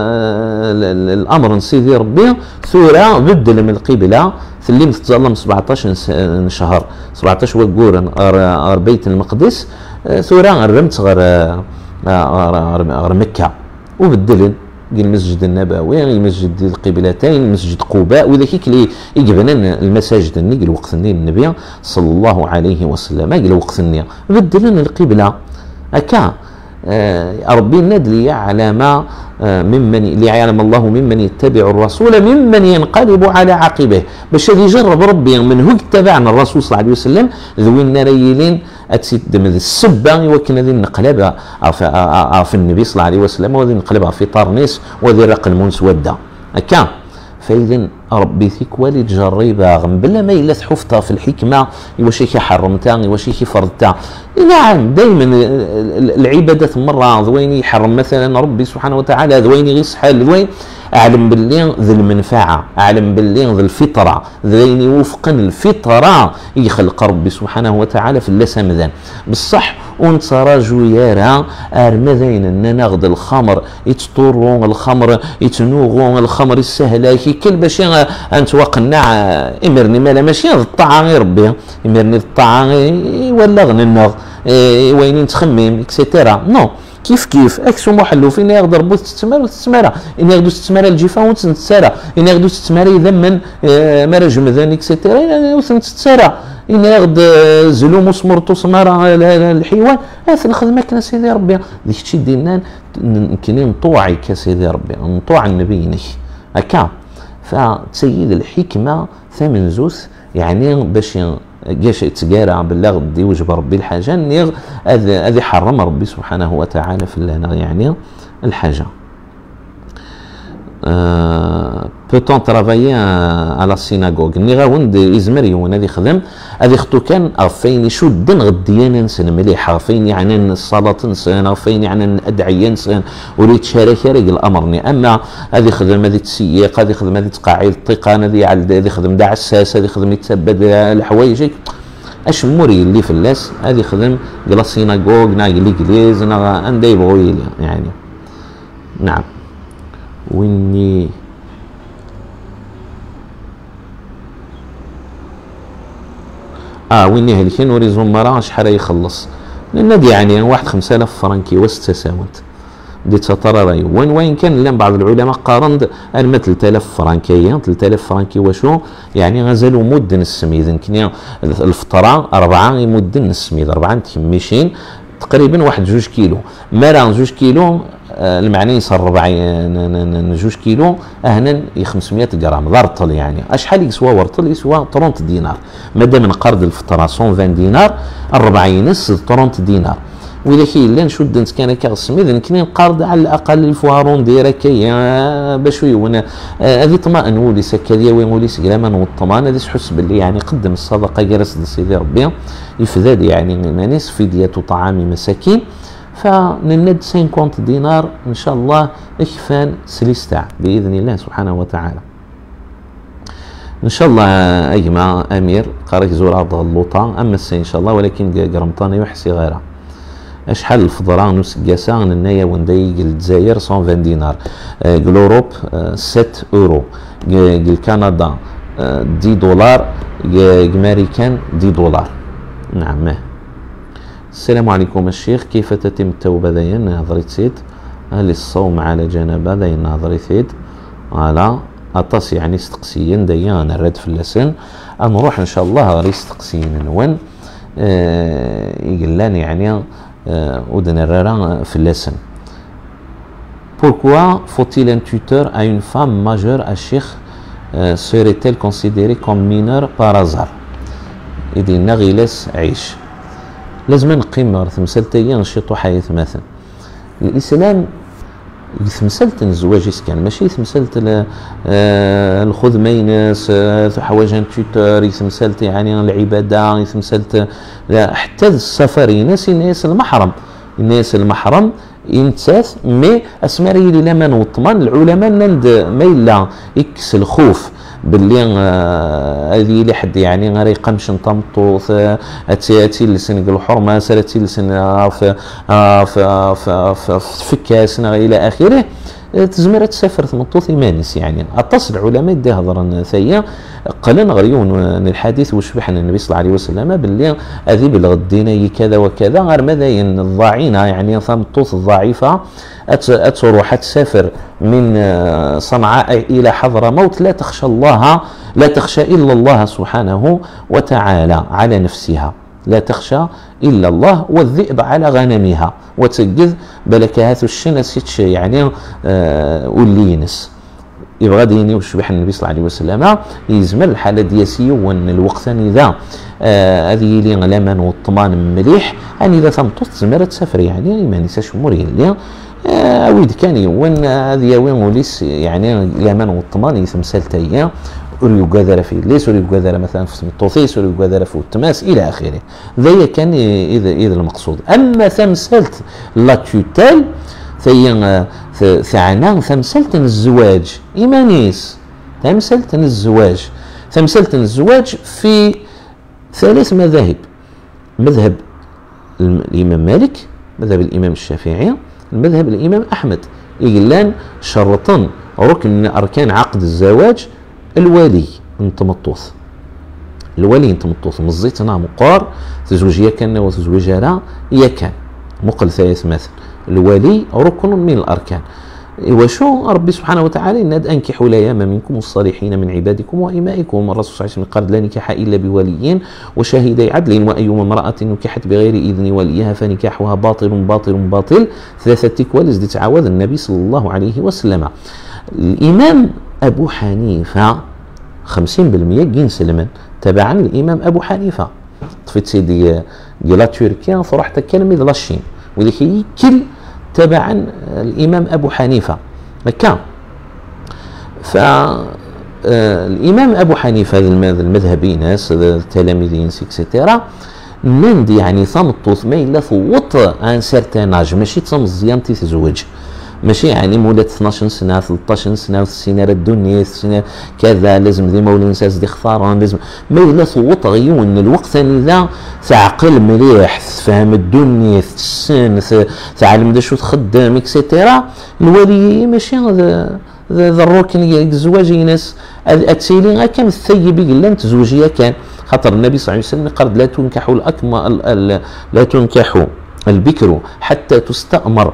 S1: الامر سيدي ربي ثوره بدل من القبله ثليم تظلم سبعطاش شهر سبعطاش وقور بيت المقدس ثوره رمت غير غير مكه وبدل المسجد النبوي المسجد القبلتين مسجد قباء وذاك اللي يجبنا المساجد الني قال وقت النبي صلى الله عليه وسلم قال وقت الني بدلنا القبله هكا آه ربي ندلي على ما آه ممن ليعلم الله ممن يتبع الرسول ممن ينقلب على عقبه باش يجرب ربي من هو اتبعنا الرسول صلى الله عليه وسلم ذوينا ريلين اتسد من السبه وكنا ذي نقلبها في النبي صلى الله عليه وسلم وذي نقلبها في طرنيس وذي رق المسوده هكا. فإذا ربي ثيك والي تجربها بلا ما إلا تحفتها في الحكمة واش كي حرمتها واش كي فرضتها. نعم دائما العبادات مرة ذوين يحرم مثلا ربي سبحانه وتعالى ذوين غير صحال ذوين أعلم باللي ذي المنفعة أعلم باللي ذي الفطرة ذوين يوفقا الفطرة يخلق ربي سبحانه وتعالى في اللسان مذان بصح وانت راجو يارا ارمذين ان ناخذ الخمر يتطرون الخمر يتنوغون الخمر السهله كي كل باش نتوقنع امرني مالا ماشي الطاعه غير ربي امرني الطاعه ولا غننغ وين نتخمم اكسيتيرا نو كيف كيف اكسو محلو فين يقدر بوت تستمر وتستمر ان ياخذوا تستمر الجفا وتنتسارا ان ياخذوا تستمر يذمن مرج مذان اكسيتيرا وتنتسارا إن ياخد زلوم وسمرتو سمارة الحيوان هذا الخدمة كنا سيدي ربي ذيك الشيء دينا يمكن نطوعي كسيدي ربي نطوع النبي هكا. فتسيد الحكمة ثمن زوث يعني باش جاش يتقارع بالله غدي وجب ربي الحاجة نيغ هذه حرم ربي سبحانه وتعالى في لنا يعني الحاجة. Euh, peut-on travailler à la synagogue ني غاوند يزمر يونا هذه خدم هذه خطو كان غفين شدن غديانا نسن مليحه غفين يعني الصلاه نسن غفين يعني الادعيه نسن وريت شارك رجل الامرني. اما هذه خدم هذه تسيق هذه خدم هذه تقاعد الطيقان هذه هذه خدم داع الساس هذه خدم يتثبت الحوايج اش موري اللي في اللاس هذه خدم لا سيناغوغ نا ليغليز نا اندي بغويل يعني. نعم ويني اه وين يهلكين وريزون مرة شحال يخلص لان يعني واحد خمسة آلاف فرنكي وست ساونت دي ترى راي وين وين كان لان بعض العلماء قارن المثل ثلاثة آلاف فرنكيه ثلاثة آلاف فرنكي وشو يعني غزالوا مد السميد يمكن الفطره أربعة مد السميد أربعة تكميشين تقريبا واحد جوج كيلو مالا جوج كيلو المعني يصير ربع جوج كيلو اهنا خمسمية غرام ضرطل يعني اشحال يسوى ورطل يسوى ثلاثين دينار مادام نقرض الفطره مية وعشرين دينار الربع ينس ثلاثين دينار واذا كاين لا نشد انت كان كاع السميد يمكن نقرض على الاقل الفوارون ديرا كي باش يون هذه طمأن وليس كذا وين وليس كلاما والطمان هذه تحس باللي يعني قدم الصدقه جالس سيدي ربي يفداد يعني ناس فدية طعام مساكين فنند خمسين دينار ان شاء الله اكفان سليستاع باذن الله سبحانه وتعالى ان شاء الله ايما امير قارك زور عبد اللوطه اما السي ان شاء الله ولكن قرمطانه يحسي غيرها اشحال الفضران نص كاسان النيا وندي الجزائر مية وعشرين دينار الاوروب سبعة اورو الكندا عشرة دولار الامريكان عشرة دولار نعم. السلام عليكم الشيخ كيف تتم التوبه داين نهضريت سيد هل الصوم على جنابه داين نهضريت سيد على اطاس يعني استقسيين داين الرد في اللسان نروح ان شاء الله غير استقسيين نون أه يقلان يعني أه في اللسان. Pourquoi faut-il un tuteur à une femme majeure à Cheikh euh, serait-elle considérée comme mineure par hasard؟ إذا نغيلس عيش لازم نقيم ثمثلتي نشيطو حيث مثلا الإسلام ثمثلت الزواج كان ماشي ثمثلت الخذ مينس حوايج تويتر ثمثلت يعني العباده ثمثلت حتى السفر ناس الناس المحرم الناس المحرم ينتاث مي اسماري لي لمن والطمان العلماء نند ما الا يكس الخوف باللي هذه اللي حد يعني غير يقمش نطمطوث اتي اتي لسن الحرمه سالتي لسن في في فكاس الى اخره تزمر تسافر ثمطوث مانس يعني اتصل العلماء دي هضرا ثيا قلنا غريون الحديث وشبح النبي صلى الله عليه وسلم باللي هذه بلغ الديني كذا وكذا غير ماذا الضاعينه يعني ثمطوث الضعيفه تروح تسافر من صنعاء الى حضرموت لا تخشى الله لا تخشى الا الله سبحانه وتعالى على نفسها لا تخشى الا الله والذئب على غنمها وتجذ بلكهات الشنس يعني آه ولينس يبغى ديني وشبح النبي صلى الله عليه وسلم يزمل الحاله دياسيه وان الوقت اذا هذه آه اللي لمن والطمان مليح يعني اذا ثمطوط تزمر تسافر يعني ما نساش اموري اللي آه ويد كان وين هذه وين وليس يعني لمن والطمان يتمثل ايام ولي يقدر في ليس ولي يقدر مثلا في الطوثيس ولي يقدر في التماس الى اخره ذي كان اذا اذا المقصود. اما ثمثلت لا توتال ثي ثعنا ثمثلت الزواج ايمانيس ثمثلت الزواج ثمثلت الزواج في ثلاث مذاهب مذهب الامام مالك مذهب الامام الشافعي المذهب الامام احمد يقولان شرطا ركن من اركان عقد الزواج الولي نتمطوث الولي نتمطوث مزيتنا مقار تزوج يا كان وتزوج لا يا كان مقل ثلاث مثل الولي ركن من الاركان وشو ربي سبحانه وتعالى ان انكحوا الايام منكم الصالحين من عبادكم وامائكم الرسول صلى الله عليه وسلم قال لا نكاح الا بوليين وشاهدي عدل وايما امراه نكحت بغير اذن وليها فنكاحها باطل باطل باطل ثلاثه تكوال ازدي تعاوذ النبي صلى الله عليه وسلم. الامام ابو حنيفه خمسين بالمئة جين سلمان تبعا الامام ابو حنيفه طفيت سيدي ديال تركيا فرحت كلمه لاشين ولكن كل تبعا الامام ابو حنيفه هكا فالامام ابو حنيفه هذا المذهبي ناس التلاميذين سيكسيتيرا نند يعني ثمطوث ما الا فوط ان سيرتان اج ماشي تمزيان تزوج ماشي يعني مولات اثناش سنه ثلاثطاش سنه والسنه الدنيا السنه كذا لازم ديما ولينساس دي اختارون لازم ما الا صوت غيون الوقت ذا تعقل مليح تفهم الدنيا السن تعلم دا شو تخدم اكسيتيرا الولي ماشي هذا ذا الركن الزواج ناس اتسيلي كان الثيب يقول لن تزوجيه كان خاطر النبي صلى الله عليه وسلم قال لا تنكح الأكمة لا تنكح البكر حتى تستأمر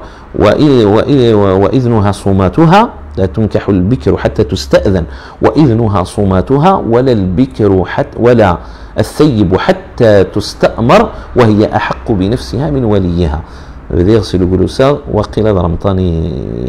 S1: وإذنها صوماتها، لا تنكح البكر حتى تستأذن وإذنها صوماتها، ولا البكر حتى ولا الثيب حتى تستأمر وهي أحق بنفسها من وليها. بدا يغسل جلوسا وقيل رمطاني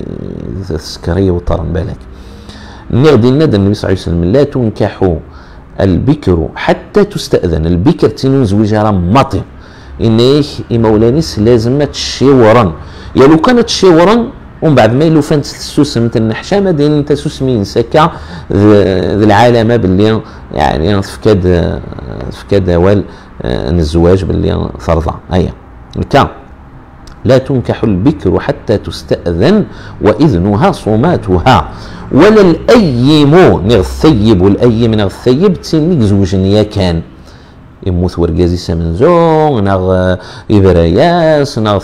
S1: السكرية وطرن بالك. نغدي الندى النبي صلى الله عليه وسلم لا تنكح البكر حتى تستأذن. البكر تنوز وجارة ماطي إنيه إمولانيس لازم تشيورا، يا لو كانت تشيورا ومن بعد ما يلو فانت تسوسم تنحشامة دين انت سوسمين سكا ذي العالمة باللي يعني فكاد فكاد وال الزواج باللي فرضا. أيا الكا لا تنكح البكر حتى تستأذن وإذنها صوماتها، ولا الأيم نغ الثيب، والأيم نغ الثيب تسينيك زوجنيا كان يموت ورقازي سمنزون نغ إبراياس نغ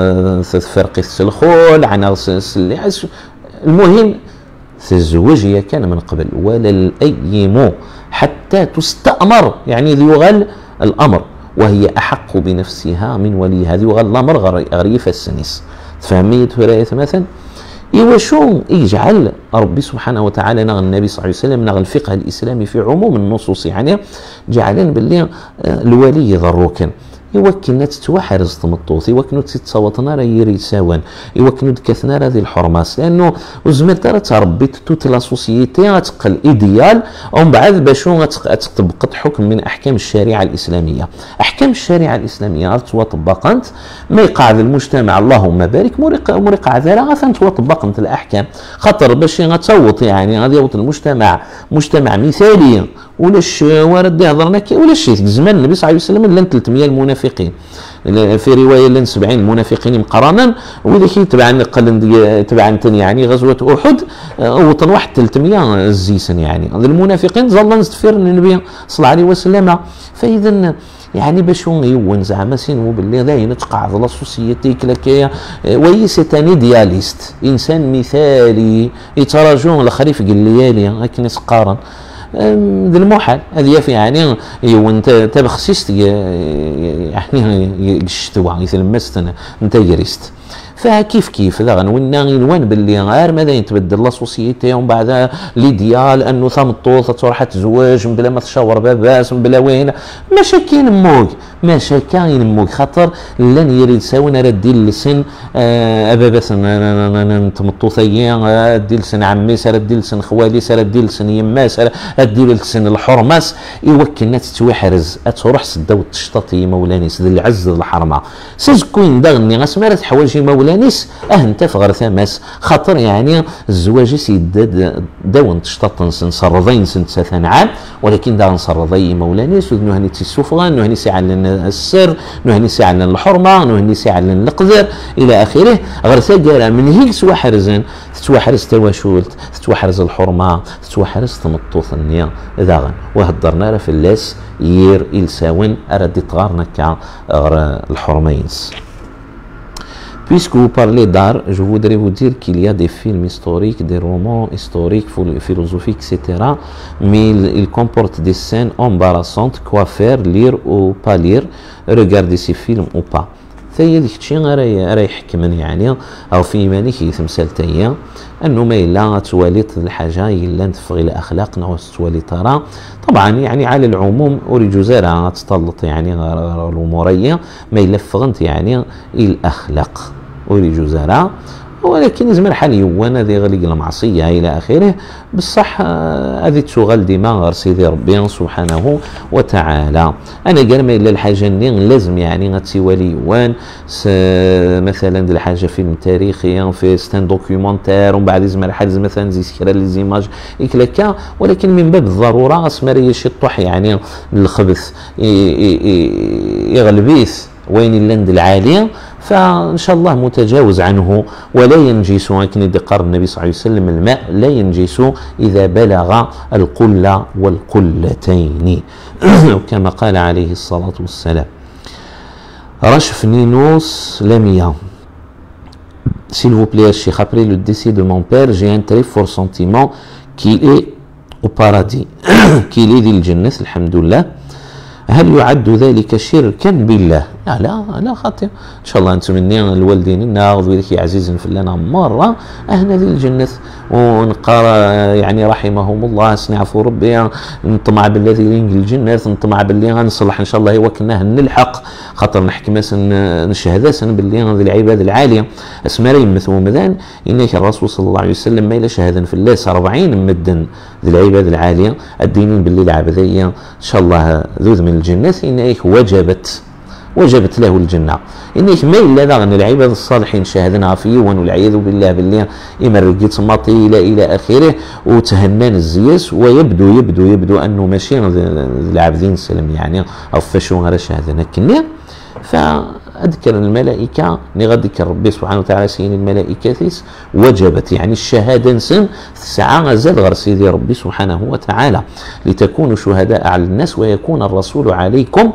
S1: فرقي السلخول نغ سليحس، المهم تزوج هي كان من قبل. ولا الأيم حتى تستأمر يعني ذي يغل الأمر وهي أحق بنفسها من وليها، ذي يغل الأمر غريف السنس. تفهميت هراية مثلا إيوا شو يجعل ربي سبحانه وتعالى نغ النبي صلى الله عليه وسلم نغ الفقه الإسلامي في عموم النصوص يعني جعلن باللي الولي ضروكن يوكلنا تتوحرز تمطوط، يوكلنا تتصوتنا راه يري ساوان، يوكلنا كثنا هذه الحرماس، لانه وزمرت راه تربي توت لا سوسيتي تقل ايديال ومن بعد باشو تطبق حكم من احكام الشريعه الاسلاميه. احكام الشريعه الاسلاميه طبقت ما يقع المجتمع اللهم بارك مرق مرق عذرا غثن طبقت الاحكام، خاطر باش غتصوت يعني غادي يوت المجتمع مجتمع مثالي ولاش ورد هضرنا ولاش زمان النبي صلى الله عليه وسلم لن ثلاثمية المنافقين في روايه لن سبعين المنافقين مقرانا، واذا كي تبعا قال تبعا يعني غزوه احد وطن واحد ثلاثمية الزيسن يعني المنافقين ظل نستفر النبي صلى الله عليه وسلم. فاذا يعني باش يون زعما سينو باللي لا ينتقع لا سوسيتي كلاكيا وي سي ان ايدياليست انسان مثالي يتراجون الخريف قال لي هاك نسقارن ذي المحال هذه يعني وانت تبخسيست يعني الشتوى يتلمست انت يريست. فكيف كيف ذا غنونا غنوان باللي غير ماذا يتبدل لا سوسيتي ومن بعد ليديال انه ثمطوط تروح تزواج بلا ما تشاور باباس بلا وين ماشا كاين موك ماشا كاين موك خاطر لن يريد ساونا راه دير لسن اباباس تمطوطيا دير لسن عمي سرا دير لسن خوالي سرا دير لسن يما سرا دير لسن الحرماس يوكلنا تتوحرز تروح سدا وتشططي مولاني سد العز الحرمه سيزكوين دغني غسمارة حوايجي مولاني نيس اه انت فغر ثماس خاطر يعني الزواج سيداد داون تشطط نصرضين سنت ثلاث عام ولكن دا نصرضي مولانيس نهني تيسوفغا نهني سيعلن السر نهني سيعلن الحرمه نهني سيعلن القدر الى اخره. غير ثقاله من هيك تواحرزن تتواحرز تواشولت تتواحرز الحرمه تتواحرز تمطوط النية ذاغن وهضرنا راه في اللاس يير إلساون أردي تغارنا كا الحرمينس. Puisque vous parlez d'art, je voudrais vous dire qu'il y a des films historiques, des romans historiques, philosophiques, et cetera. Mais ils, ils comportent des scènes embarrassantes. Quoi faire, lire ou pas lire, regarder ces films ou pas. فهي ديك الشيء راه يحكمن يعني او في ايماني كي تمثال تاهي انه ما الا تواليت الحاجه الا تفغي الاخلاق نو توالي ترى طبعا يعني على العموم اريد زارع تطلط يعني الاموريه ما الا فغنت يعني الاخلاق اريد زارع ولكن لازم الحال يوان هذه غليق المعصيه الى اخره بصح هذه تشغل ديما غير سيدي ربي سبحانه وتعالى. انا قال ما الا الحاجه اللي لازم يعني غتسيوالي يوان مثلا ديال الحاجه فيلم تاريخي في ستان دوكيومونتير ومن بعد لازم الحال مثلا زي سكرا لي زيماج يكلكا ولكن من باب الضروره اسمر يشطح يعني الخبث يغلبيث وين اللند العاليه فان شاء الله متجاوز عنه ولا ينجس كما قال النبي صلى الله عليه وسلم الماء لا ينجس اذا بلغ القله والقلتين كما قال عليه الصلاه والسلام. رشف نينوس لاميا. S'il vous plaît, Cheikh, après le décès de mon père, j'ai un très fort sentiment qu'il est au paradis, qu'il est dans le Jannah, alhamdoulilah. هل يعد ذلك شركا بالله؟ لا لا لا خاطئ. ان شاء الله نتمنى الوالدين ناخذ ذلك عزيز فلنا مره اهنا للجنه ونقرا يعني رحمهم الله سنعفو ربي نطمع بالذي ينقل الجنه نطمع باللي غنصلح ان شاء الله وكناه نلحق خاطر نحكي مثلا نشهد سن باللي هذه العباد العاليه اسماء يمثلوا مذان انك الرسول صلى الله عليه وسلم ما الا شهادا في الله أربعين مدا ذي العباد العاليه الدينين باللي العبديه ان شاء الله ذوذ من الجنه انك وجبت وجبت له الجنه انك ما الا ذا ان العباد الصالحين شاهدنا فيون والعياذ بالله بالله اما رقيت مطيله الى اخره وتهنان الزياس ويبدو يبدو يبدو انه ماشي العابدين سلم يعني او فاشو غير شاهدنا كنا فأذكر الملائكة نغذكر ربي سبحانه وتعالى سين الملائكة ثيس وجبت يعني الشهادة نسن ساعة زاد غير سيدي ربي سبحانه وتعالى لتكونوا شهداء على الناس ويكون الرسول عليكم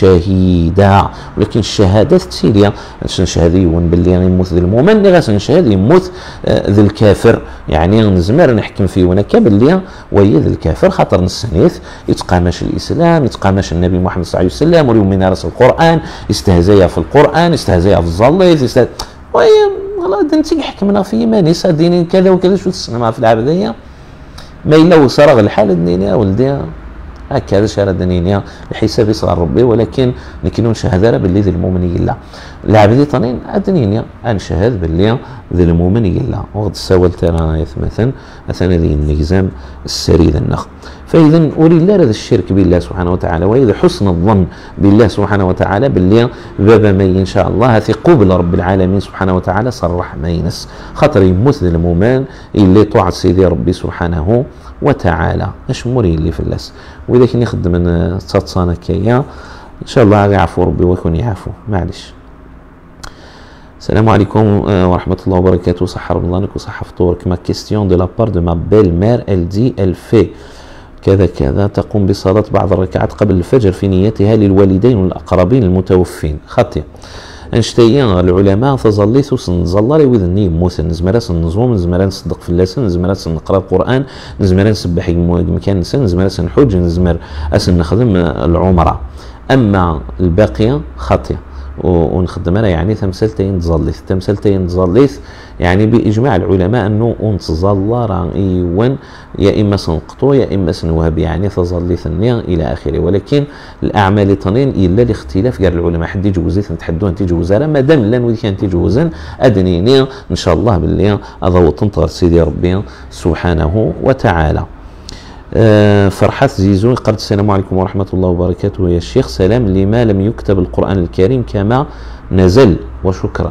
S1: شهيدا. ولكن الشهادة تسيليا شهادة يون باللي يموت ذي المؤمن غاس شهادة يموت ذي الكافر يعني نزمر نحكم فيه ونكا باللي ويا ذي الكافر خاطر نسنيث يتقامش الإسلام يتقامش النبي محمد صلى الله عليه وسلم ويؤمن رأس القرآن استهزاء في القرآن استهزاء في الظليت استهزاء وي والله دنتي حكمنا في ايماني ديني كذا وكذا شو تسمع في العبدية ما الا وصرغ الحال الدنيا ولدي هكذا شهر الدنيا بحساب صغر ربي ولكن نكنون شهادة باللي ذي المؤمن يلا العبدية طنين الدنيا انشهد باللي ذي المؤمن يلا وغد السوال ترى مثلا مثلا ذي النجزام السريد النخ. فإذا أولي الله هذا الشرك بالله سبحانه وتعالى وإذا حسن الظن بالله سبحانه وتعالى باللي بابا ما إن شاء الله في قبل رب العالمين سبحانه وتعالى صرح ما ينس خاطر يموت المؤمن اللي طاعة سيدي ربي سبحانه وتعالى اش موري اللي في اللاس وإذا كان يخدم من تصانا كيا إن شاء الله يعفو ربي ويكون يعفو معلش. السلام عليكم ورحمة الله وبركاته. صح رمضانك الله وصح فطورك. ما كيستيون دو لا بار دو ما بيل مير ال دي ال في كذا كذا تقوم بصلاة بعض الركعات قبل الفجر في نيتها للوالدين والأقربين المتوفين خطية انشتيان العلماء تظليت وسنظلري وذني يموت نزمرا سنزوم نزمرا نصدق في الله نزمرا سنقرا القرآن نزمرا نسبح مكان نسن نزمرا سنحج نزمر أسن نخدم العمرة. أما الباقية خطية ونخدمها يعني تمثلتين تظليث تمثلتين تظليث يعني باجماع العلماء انه نتظلر ايوان يا اما سنقطو يا اما سنوهب يعني تظليث النية الى اخره. ولكن الاعمال طنين الا الاختلاف قال العلماء حد يجوز نتحدون تيجوزها ما دام لان ودي كان تيجوزا ادنيني ان شاء الله باللي اضو تنطر سيدي ربي سبحانه وتعالى. أه فرحات زيزون قالت السلام عليكم ورحمة الله وبركاته يا شيخ سلام لما لم يكتب القرآن الكريم كما نزل وشكرا.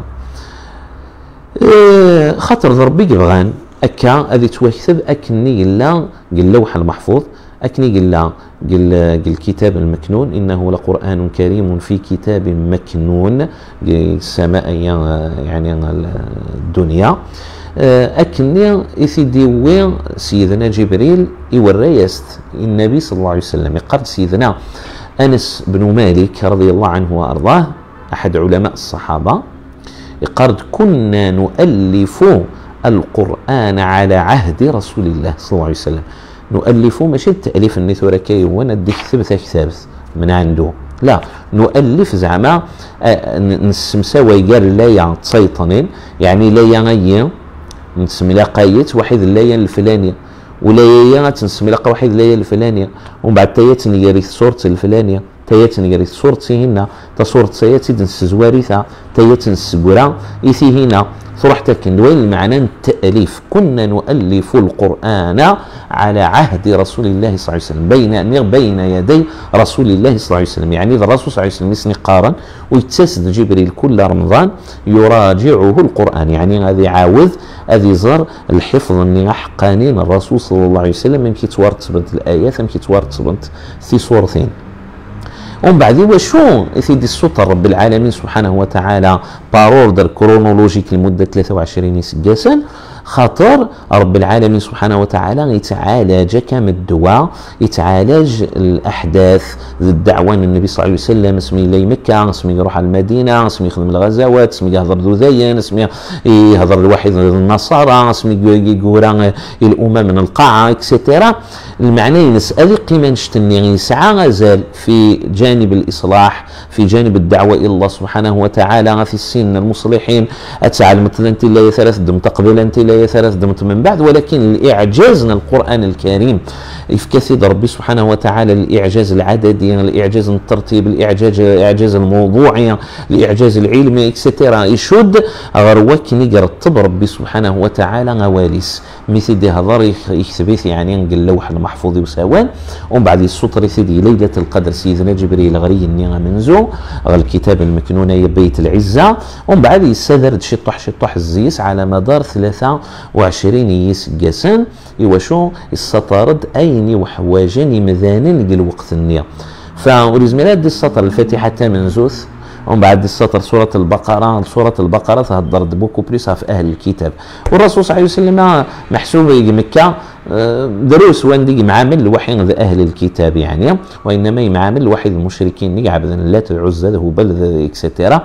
S1: أه خاطر ربي قبغان أكا هذه توكتب أكني قلا قل اللوح المحفوظ أكني قلا قل الكتاب المكنون إنه لقرآن كريم في كتاب مكنون السماء يعني الدنيا أكني يثديوي سيدنا جبريل يوريست النبي صلى الله عليه وسلم. قال سيدنا أنس بن مالك رضي الله عنه وأرضاه أحد علماء الصحابة قال كنا نؤلف القرآن على عهد رسول الله صلى الله عليه وسلم. نؤلف ماشي التأليف النثورة كي وانا ديك ثبت كتابت من عنده لا نؤلف زعما نسمساوي قال لا تسيطنين يعني لا غير نسمي لاقايت واحد اللايه الفلانيه ولا هي تنسمي لاقا واحد اللايه الفلانيه ومن بعد تايات نقري صوره الفلانيه تايات نقري صورتي هنا تا صوره تايات نسزواريثا تايات نسكورا ايثي هنا صرح تكن وين المعنى التأليف. كنا نؤلف القرآن على عهد رسول الله صلى الله عليه وسلم بين بين يدي رسول الله صلى الله عليه وسلم يعني الرسول صلى الله عليه وسلم يسني قارن ويتسد جبريل كل رمضان يراجعه القرآن يعني هذا يعاوذ هذا زر الحفظ اللي حقانين الرسول صلى الله عليه وسلم من كي تورتبت الآيات من كي تورتبت في صورتين. ومن بعد وشو يثيدي السلطة رب العالمين سبحانه وتعالى باروردر كرونولوجيك لمدة ثلاثة وعشرين سكاسا خاطر رب العالمين سبحانه وتعالى يتعالج كم الدواء، يتعالج الاحداث الدعوه النبي صلى الله عليه وسلم اسمي لي مكه، اسمي يروح على المدينه، اسمي يخدم الغزوات، اسمي يهضر ذوذيين، اسمي يهضر الواحد النصارى، اسمي يقورا الامم من القاعه اكسيتيرا. المعنى ينسأل قيمة نشتني يسعى غزال في جانب الإصلاح، في جانب الدعوة إلى الله سبحانه وتعالى في السن المصلحين. أتعلم أنت لا ثلاث دمت قبل أنت لا ثلاث دمت من بعد، ولكن الإعجاز القرآن الكريم في كثير ربي سبحانه وتعالى، الإعجاز العددي، الإعجاز الترتيب، الإعجاز الإعجاز الموضوعي، الإعجاز العلمي إكسترا يشد غروك يرتب ربي سبحانه وتعالى غواليس مثل دي هضر يكتبث يعني اللوح المحفوظ وسوان. ومن بعد السطر سيدي ليلة القدر سيدنا جبريل غري النغى منزو غل الكتاب المكنون بيت العزة. ومن بعد يستدرد شطح شطح الزيس على مدار ثلاثة وعشرين يس قسن يوشو السطرد أيني وحواجني مذانين قل وقت النية. فولزميلات دي السطر الفاتحة منزوث، ومن بعد السطر سورة البقرة. سورة البقرة تهدر بوكو بليس في أهل الكتاب. والرسول صلى الله عليه وسلم محسوب يجي مكة دروس واندي معامل الوحي أهل الكتاب يعني، وإنما يمعامل الوحي المشركين يعبد اللات العزى له بل إكسترا.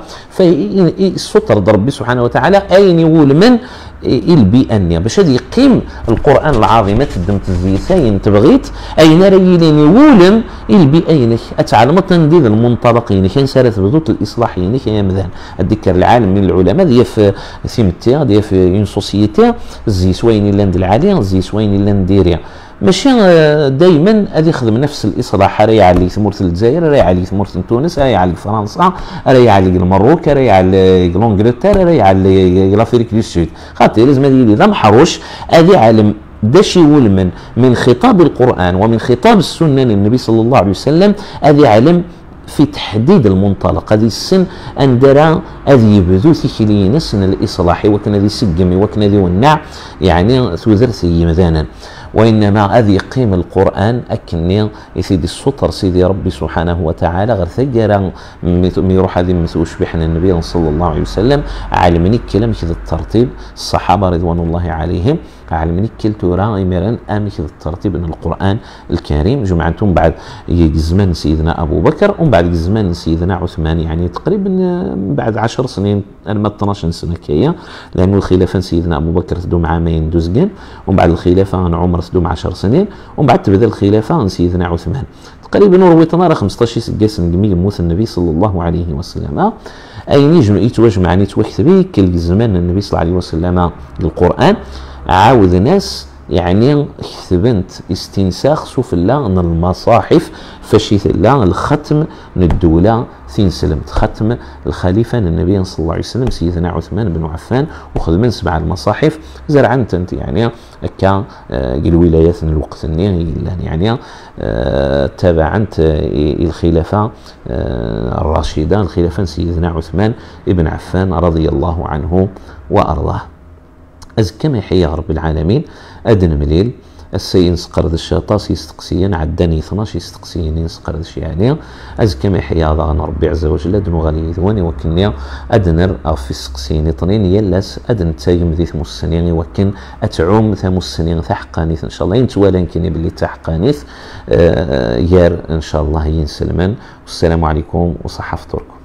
S1: فالسطر ربي سبحانه وتعالى أين يقول من البيئة باش هذا يقيم القرآن العظيم تدمت الزيسين تبغيت أين ريلين يولم البيئين أتعلم تنديد المنطلقين كان سارت بدوت الإصلاحيين كان مذان الذكر العالم من العلماء دي في سيمتيا دي في اون سوسيتي زي سوين لاند العالي زي سوين لاند ديريا ماشي دائما هذا يخدم نفس الاصلاح. راهي على ثمورة الجزائر، راهي على ثمورة تونس، راهي على فرنسا، راهي على المروك، راهي على انجلترا، راهي على لافريك دو سود. خاطر لازم يلي لا محروش هذه عالم داش يقول من من خطاب القرآن ومن خطاب السنة للنبي صلى الله عليه وسلم هذه علم في تحديد المنطلق. هذه السن ان درا هذه يبدو ثيكلي نسن الاصلاحي وكان هذه سقمي وكان هذه ونع يعني ثوذرثي مثلا، وإنما هذه قيم القرآن أكني يسيدي السطر سيدي ربي سبحانه وتعالى غير ثقرا ميروح هذه مثوش بحنا النبي صلى الله عليه وسلم علمني كلام كذا الترتيب الصحابة رضوان الله عليهم علمني كل تورا إمران آم كذا الترتيب من القرآن الكريم جمعتهم بعد زمان سيدنا أبو بكر ومن بعد زمان سيدنا عثمان يعني تقريبا بعد عشر سنين أنا اثناشر سنة كيا، لأنه الخلافة سيدنا أبو بكر تدوم عامين دوزقين ومن بعد الخلافة عن عمر تدوم عشر سنين ومن بعد تبدا الخلافة عن سيدنا عثمان تقريبا رويتنا راه خمسطاش سقاسن قمي موت النبي صلى الله عليه وسلم. أي نجم يتوجمع نتوحد بك الزمان النبي صلى الله عليه وسلم للقرآن عاود ناس يعني كتبنت استنساخ سوف الله ان المصاحف فشيث الله الختم من الدولة ثين سلمت ختم الخليفة النبي صلى الله عليه وسلم سيدنا عثمان بن عفان وخذ من سبع المصاحف زرعنت انت يعني كا الولايات الوقت يعني تابعنت الخلافة الراشدة الخلافة سيدنا عثمان بن عفان رضي الله عنه وأرضاه. أز كما يحيى رب العالمين أدن مليل السين سقرد الشاطاس يستقسيين عداني اثناش يستقسيين يسقرد يعني أز كما يحيى ضغن ربي عز وجل أدن غالي ذواني وكنيا أدنر في السقسيين اثنين يلاس أدن تايم ذي ثمسنين وكن أتعوم ثمسنين ثحقانيث إن شاء الله ينتوالا يمكن باللي تحقانيث آه يار إن شاء الله ينسلمان. والسلام عليكم وصحة فطوركم.